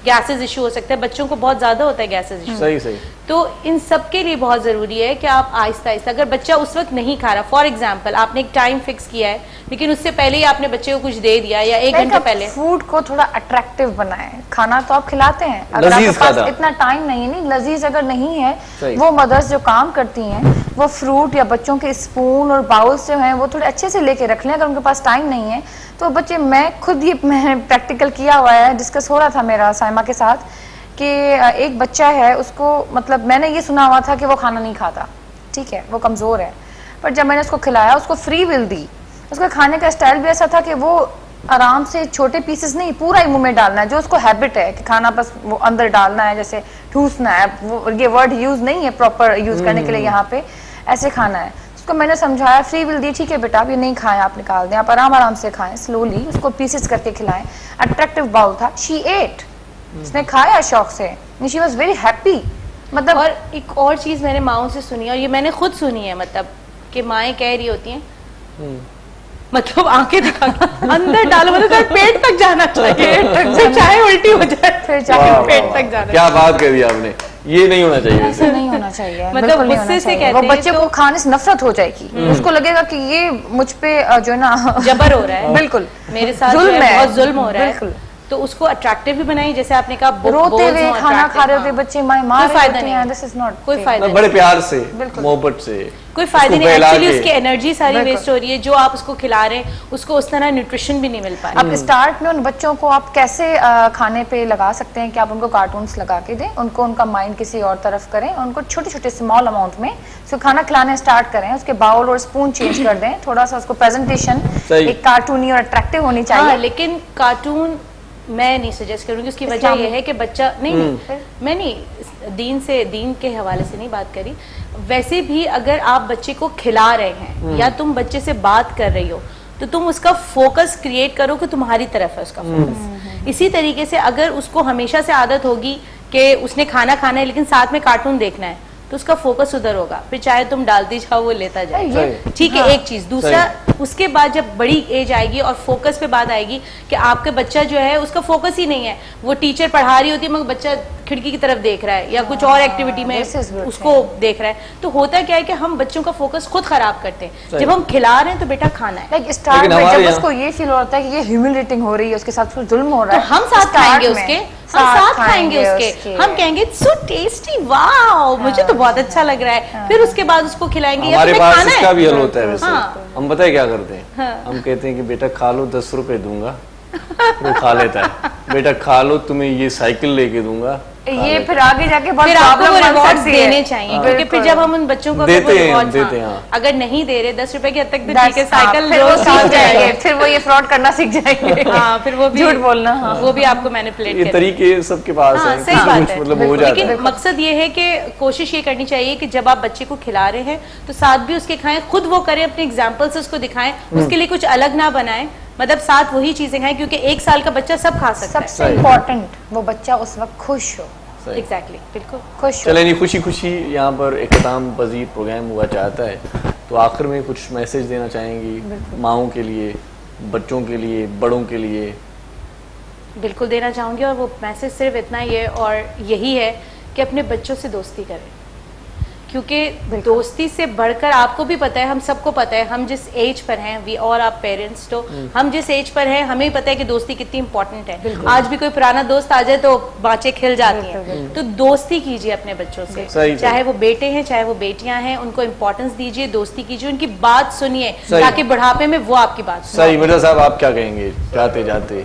गैसेस इशू हो सकता है, बच्चों को बहुत ज्यादा होता है गैसेस इशू। सही सही। तो इन सब के लिए बहुत जरूरी है कि आप आहिस्ता आहिस्ता, अगर बच्चा उस वक्त नहीं खा रहा, फॉर एग्जाम्पल आपने एक टाइम फिक्स किया है लेकिन उससे पहले ही आपने बच्चे को कुछ दे दिया या 1 घंटे पहले, फूड को थोड़ा अट्रैक्टिव बनाएं। खाना तो आप खिलाते हैं, अगर आपके पास इतना टाइम नहीं लजीज अगर नहीं है, वो मदर्स जो काम करती हैं वो फ्रूट या बच्चों के स्पून और बाउल्स जो हैं वो थोड़े अच्छे से लेके रख लें। अगर उनके पास टाइम नहीं है तो बच्चे, मैं खुद ये मैंने प्रैक्टिकल किया हुआ है, डिस्कस हो रहा था मेरा साइमा के साथ कि एक बच्चा है, उसको मतलब मैंने ये सुना हुआ था कि वो खाना नहीं खाता, ठीक है, वो कमज़ोर है, पर जब मैंने उसको खिलाया, उसको फ्री विल दी, उसका खाने का स्टाइल भी ऐसा था कि वो आराम से छोटे पीसेस नहीं पूरा ही मुंह में डालना है, जो उसको हैबिट है कि खाना बस वो अंदर डालना है, जैसे ठूसना है, वो ये वर्ड यूज नहीं है प्रॉपर यूज करने के लिए यहाँ पे, ऐसे खाना है। उसको मैंने समझाया, फ्री विल दी, ठीक है बेटा आप ये नहीं खाएं, आप निकाल दें, आप आराम आराम से खाएं, स्लोली उसको पीसेस करके खिलाएं। अट्रैक्टिव बाउल था, शी एट, उसने खाया शौक से, शी वाज वेरी हैप्पी। मतलब और एक और चीज मैंने माओं से सुनी, और ये मैंने खुद सुनी है, मतलब कि माएँ कह रही होती हैं, मतलब आंखें दिखा के अंदर डालो, मतलब पेट तक जाना चाहिए, फिर चाहे उल्टी हो जाए, फिर चाहे पेट तक जाना। क्या बात करी आपने, ये नहीं होना चाहिए, ऐसे नहीं होना चाहिए, मतलब गुस्से से कहते हैं, वो बच्चे को खाने से नफरत हो जाएगी, उसको लगेगा कि ये मुझ पे जो है ना जबर हो रहा है, बिल्कुल मेरे साथ बहुत जुल्म हो रहा है, तो उसको अट्रैक्टिव भी बनाई, जैसे आपने कहा रोते हुए खाना खा रहे होते बच्चे मार फायदा नहीं, दिस इज नॉट कोई फायदा नहीं, बड़े प्यार से मोहब्बत से कोई फायदा नहीं, एक्चुअली उसकी एनर्जी सारी वेस्ट हो रही है, जो आप उसको खिला रहे हैं उसको उस तरह न्यूट्रिशन भी नहीं मिल पा रहा। अब स्टार्ट में उन बच्चों को आप कैसे खाने पे लगा सकते हैं कि आप उनको कार्टून्स लगा के दें, उनको उनका माइंड किसी और तरफ करें, उनको छोटे छोटे स्मॉल अमाउंट में उसको खाना खिलाने स्टार्ट करें, उसके बाउल और स्पून चेंज कर दें, थोड़ा सा उसको प्रेजेंटेशन एक कार्टूनी और अट्रैक्टिव होनी चाहिए। लेकिन कार्टून मैं नहीं सजेस्ट करूंगी, उसकी वजह यह है कि बच्चा नहीं, मैं नहीं दीन के हवाले से नहीं बात करी, वैसे भी अगर आप बच्चे को खिला रहे हैं या तुम बच्चे से बात कर रही हो तो तुम उसका फोकस क्रिएट करो कि तुम्हारी तरफ है उसका फोकस। इसी तरीके से अगर उसको हमेशा से आदत होगी कि उसने खाना खाना है लेकिन साथ में कार्टून देखना है, तो उसका फोकस उधर होगा, फिर चाहे तुम डालती जाओ वो लेता जाए, ठीक है। एक चीज, दूसरा उसके बाद जब बड़ी एज आएगी और फोकस पे बात आएगी कि आपका बच्चा जो है उसका फोकस ही नहीं है, वो टीचर पढ़ा रही होती है मगर बच्चा खिड़की की तरफ देख रहा है या कुछ और एक्टिविटी में उसको देख रहा है, तो होता क्या है कि हम बच्चों का फोकस खुद खराब करते हैं। जब हम खिला रहे हैं तो बेटा खाना है, लाइक स्टार्ट में जब उसको ये फील होता है कि ये ह्यूमिलेटिंग हो रही है, उसके साथ कुछ जुल्म हो रहा है, तो हम साथ खाएंगे उसके, हम साथ खाएंगे उसके, हम कहेंगे सो टेस्टी, वाओ मुझे तो बहुत अच्छा लग रहा है, फिर उसके बाद उसको खिलाएंगे। हमारे पास इसका भी हल होता है वैसे, हम पता है क्या करते हैं, हम कहते हैं कि बेटा खा लो, 10 रुपए दूंगा, वो खा लेता है, बेटा खा लो तुम्हें ये साइकिल लेके दूंगा, ये फिर आगे जाके बहुत फिर आपको वो रिवॉर्ड है। देने चाहिए, क्योंकि फिर जब हम उन बच्चों को देते हैं, अगर नहीं दे रहे 10 रुपए की हद तक तो ठीक है, साइकिल रोज सीख जाएंगे, फिर वो ये फ्रॉड करना सीख जाएंगे, हाँ फिर वो भी झूठ बोलना, वो भी आपको मैनिपुलेट ये तरीके सबके पास हैं, सही बात है, मतलब हो जाता है। लेकिन मकसद ये है कि कोशिश ये करनी चाहिए कि जब आप बच्चे को खिला रहे हैं तो साथ भी उसके खाएं, खुद वो करें, अपने एग्जाम्पल से उसको दिखाएं, उसके लिए कुछ अलग ना बनाएं, मतलब साथ वही चीजें खाएं, क्योंकि 1 साल का बच्चा सब खा सकता है। सबसे इम्पोर्टेंट वो बच्चा उस वक्त खुश हो, एग्जैक्टली, बिल्कुल खुश। चले नहीं, खुशी खुशी यहाँ पर इख्तिताम पजीर प्रोग्राम हुआ चाहता है, तो आखिर में कुछ मैसेज देना चाहेंगी माओं के लिए, बच्चों के लिए, बड़ों के लिए? बिल्कुल देना चाहूँगी, और वो मैसेज सिर्फ इतना ही है और यही है कि अपने बच्चों से दोस्ती करें, क्योंकि दोस्ती से बढ़कर आपको भी पता है, हम सबको पता है, हम जिस एज पर हैं, वी ऑल आर पेरेंट्स, तो हम जिस एज पर हैं हमें पता है कि दोस्ती कितनी इंपॉर्टेंट है। आज भी कोई पुराना दोस्त आ जाए तो बातें खिल जाती हैं, तो दोस्ती कीजिए अपने बच्चों से, चाहे वो बेटे हैं चाहे वो बेटियां हैं, उनको इम्पोर्टेंस दीजिए, दोस्ती कीजिए, उनकी बात सुनिए, ताकि बुढ़ापे में वो आपकी बात सुने। सही। मिर्जा साहब आप क्या कहेंगे जाते जाते?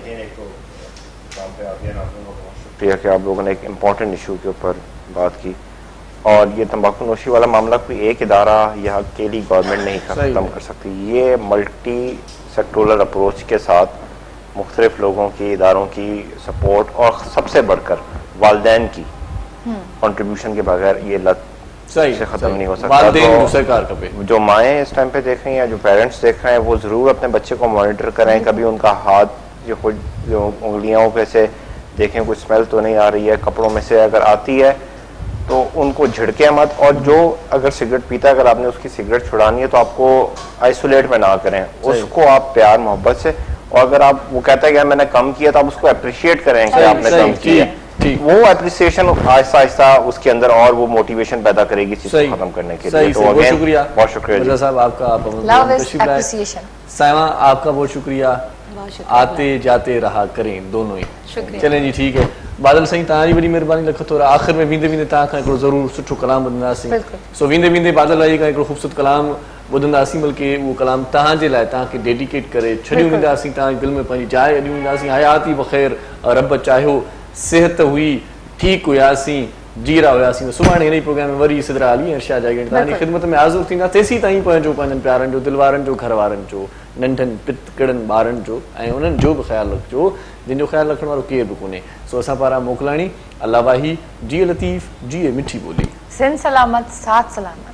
शुक्रिया कि आप लोगों ने एक इम्पॉर्टेंट इशू के ऊपर बात की, और ये तंबाकू नोशी वाला मामला कोई एक इदारा या अकेली गवर्नमेंट नहीं खत्म कर सकती, ये मल्टी सेक्टोरल अप्रोच के साथ मुख्तलिफ लोगों की, इदारों की सपोर्ट और सबसे बढ़कर वालिदैन की कंट्रीब्यूशन के बगैर ये लत से ख़त्म नहीं हो सकता। तो जो माएँ इस टाइम पे देख रही हैं, जो पेरेंट्स देख रहे हैं, वो ज़रूर अपने बच्चे को मॉनिटर करें, कभी उनका हाथ जो उंगलियों पे से देखें कुछ स्मेल तो नहीं आ रही है, कपड़ों में से अगर आती है तो उनको झिड़के मत, और जो अगर सिगरेट पीता है अगर आपने उसकी सिगरेट छुड़ानी है तो आपको आइसोलेट में ना करें, उसको आप प्यार मोहब्बत से, और अगर आप वो कहता है कि मैंने कम किया तो आप उसको अप्रिशिएट करें कि आपने कम किया, वो एप्रिसिएशन आहिस्ता आहिस्ता उसके अंदर और वो मोटिवेशन पैदा करेगी चीज को खत्म करने के लिए। तो बहुत शुक्रिया, बहुत शुक्रिया मिर्जा साहब आपका। साइमा आपका बहुत शुक्रिया। आते जाते रहा करें दोनों ही। चलें जी, ठीक है। बादल साईं तव्हांजी वॾी महिरबानी लख थोरा। आख़िर में वेंदे वेंदे तव्हां खां हिकिड़ो ज़रूरु सुठो कलाम ॿुधंदासीं। सो वेंदे वेंदे बादल आई खां हिकिड़ो ख़ूबसूरत कलाम ॿुधंदासीं, बल्कि उहो कलाम तव्हांजे लाइ तव्हांखे डेडिकेट करे छॾियूं वेंदासीं, तव्हांजे दिलि में पंहिंजी जाइ ॾियूं वेंदासीं। हयाती बख़ैर, रब चाहियो, सिहत हुई, ठीकु हुयासीं, जी रहा हुयासीं। सुभाणे हिन प्रोग्राम में वरी सिदरा अली ऐं शाह जागीर तव्हांजी ख़िदमत में हाज़िर थींदा। तेसीं ताईं पंहिंजो, पंहिंजनि प्यारनि जो, दिलवारनि जो, घर वारनि जो, नंढनि पितकड़नि ॿारनि जो ऐं उन्हनि जो बि ख़्यालु रखिजो जिन जो ख़्यालु रखण वारो केर बि कोन्हे। सो असां पारां मोकिलाणी अल्लाह वाही, जिए लतीफ़, जिए मिठी ॿोली, सिंध सलामत, साथ सलामत।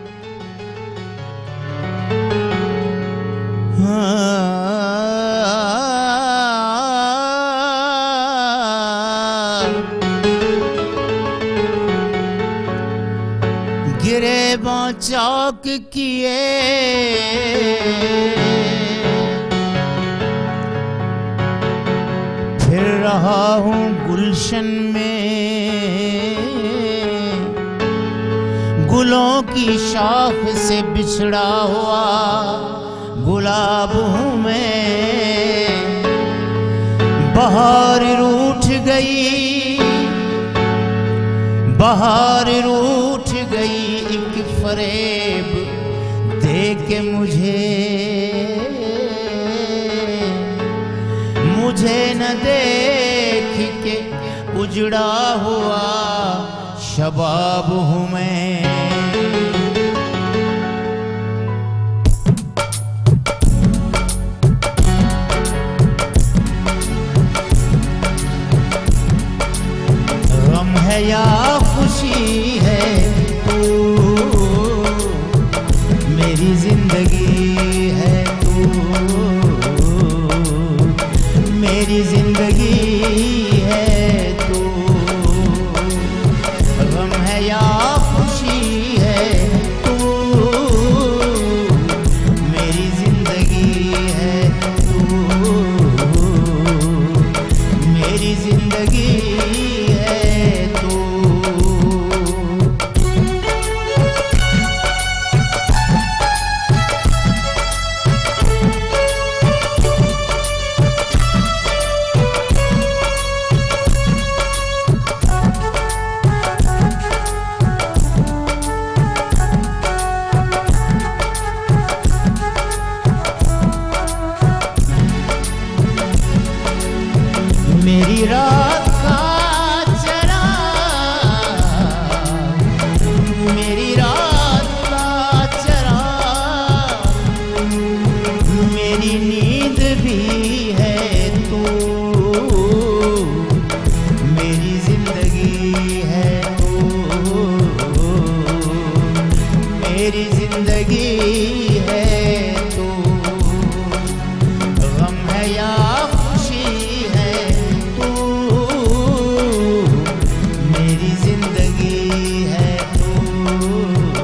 गिरेबां चौक किए फिर रहा हूँ गुलशन में, गुलों की शाख से बिछड़ा हुआ गुलाब हूँ मैं। बहार रूठ गई, बहार रूठ गई, एक फरेब दे के मुझे न देख के उजड़ा हुआ शबाब हूँ मैं। गम है या खुशी है तू, मेरी जिंदगी है तू, मेरी जिंदगी है तू। गम है या खुशी है तू, मेरी जिंदगी है तू, मेरी जिंदगी है तू। मेरी रात का चरा, मेरी रात का चरा, मेरी नींद भी है तू, मेरी जिंदगी है तू, मेरी जिंदगी है तू। गम है या मेरी जिंदगी है तू,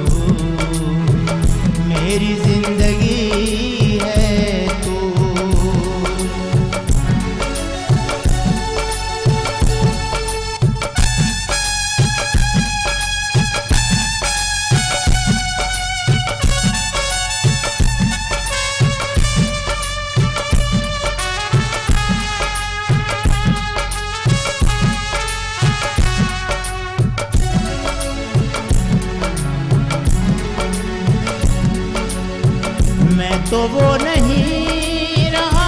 मेरी जिंदगी है तू। मैं तो वो नहीं रहा,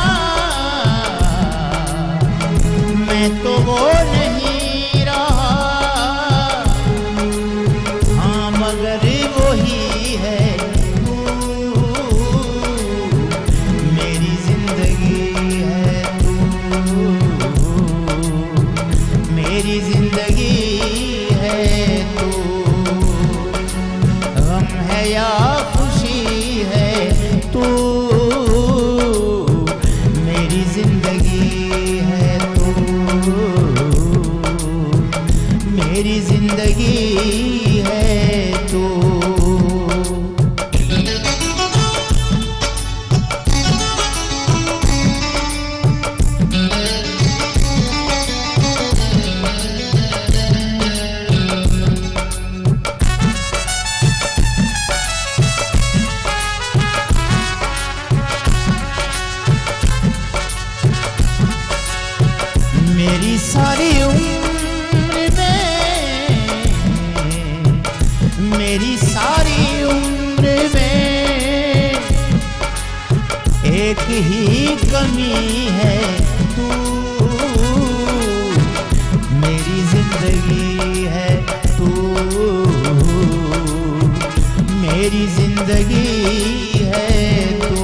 मैं तो वो नहीं रहा, हाँ मगर वही है तू, मेरी जिंदगी है तू, मेरी जिंदगी है तू। गम है या खुशी है तू, एक ही कमी है तू, मेरी जिंदगी है तू, मेरी जिंदगी है तू।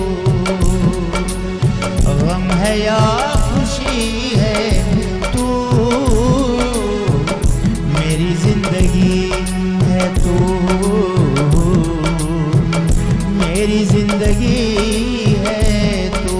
गम है या खुशी है तू, मेरी जिंदगी है तू, मेरी जिंदगी है तू।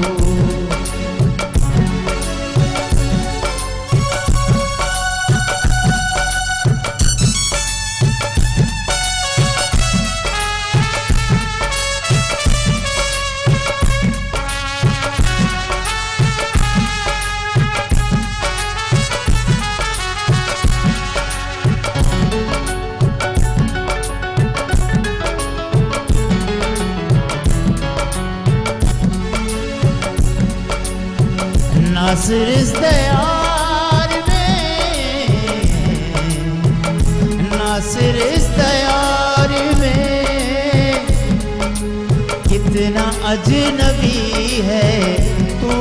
नासिर इस दयार में, नासिर इस दयार में, कितना अजनबी है तू,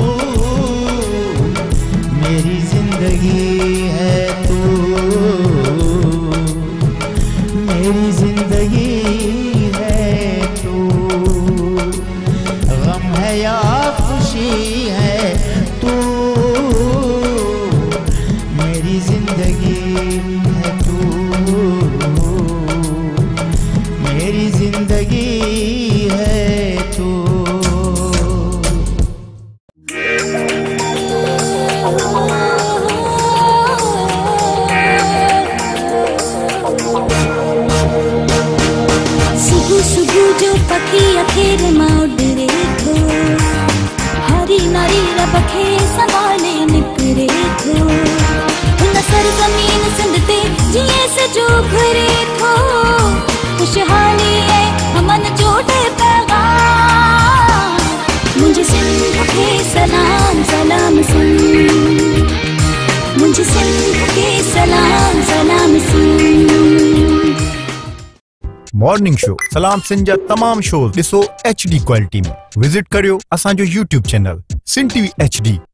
मेरी जिंदगी है तू, मेरी जिंदगी है तू। गम है या खुशी है तू, मेरी जिंदगी है तू, मेरी जिंदगी है तू। सुबह सुबह जो पखी अखेर मां उड़े थो, हरी नारी रबखे संभाले निकरे थो, हुन सरज़मीन सिंध ते जिए सजो घरे थो, खुशहाली है अमन जो पैगाम, मुझे सिंध के सलाम सलाम सुन, मुझे सिंध के सलाम सलाम सुन। मॉर्निंग शो सलाम सिंध जा तमाम शोज ॾिसो HD क्वालिटी में। विजिट करियो असांजो YouTube channel Sindh TV HD।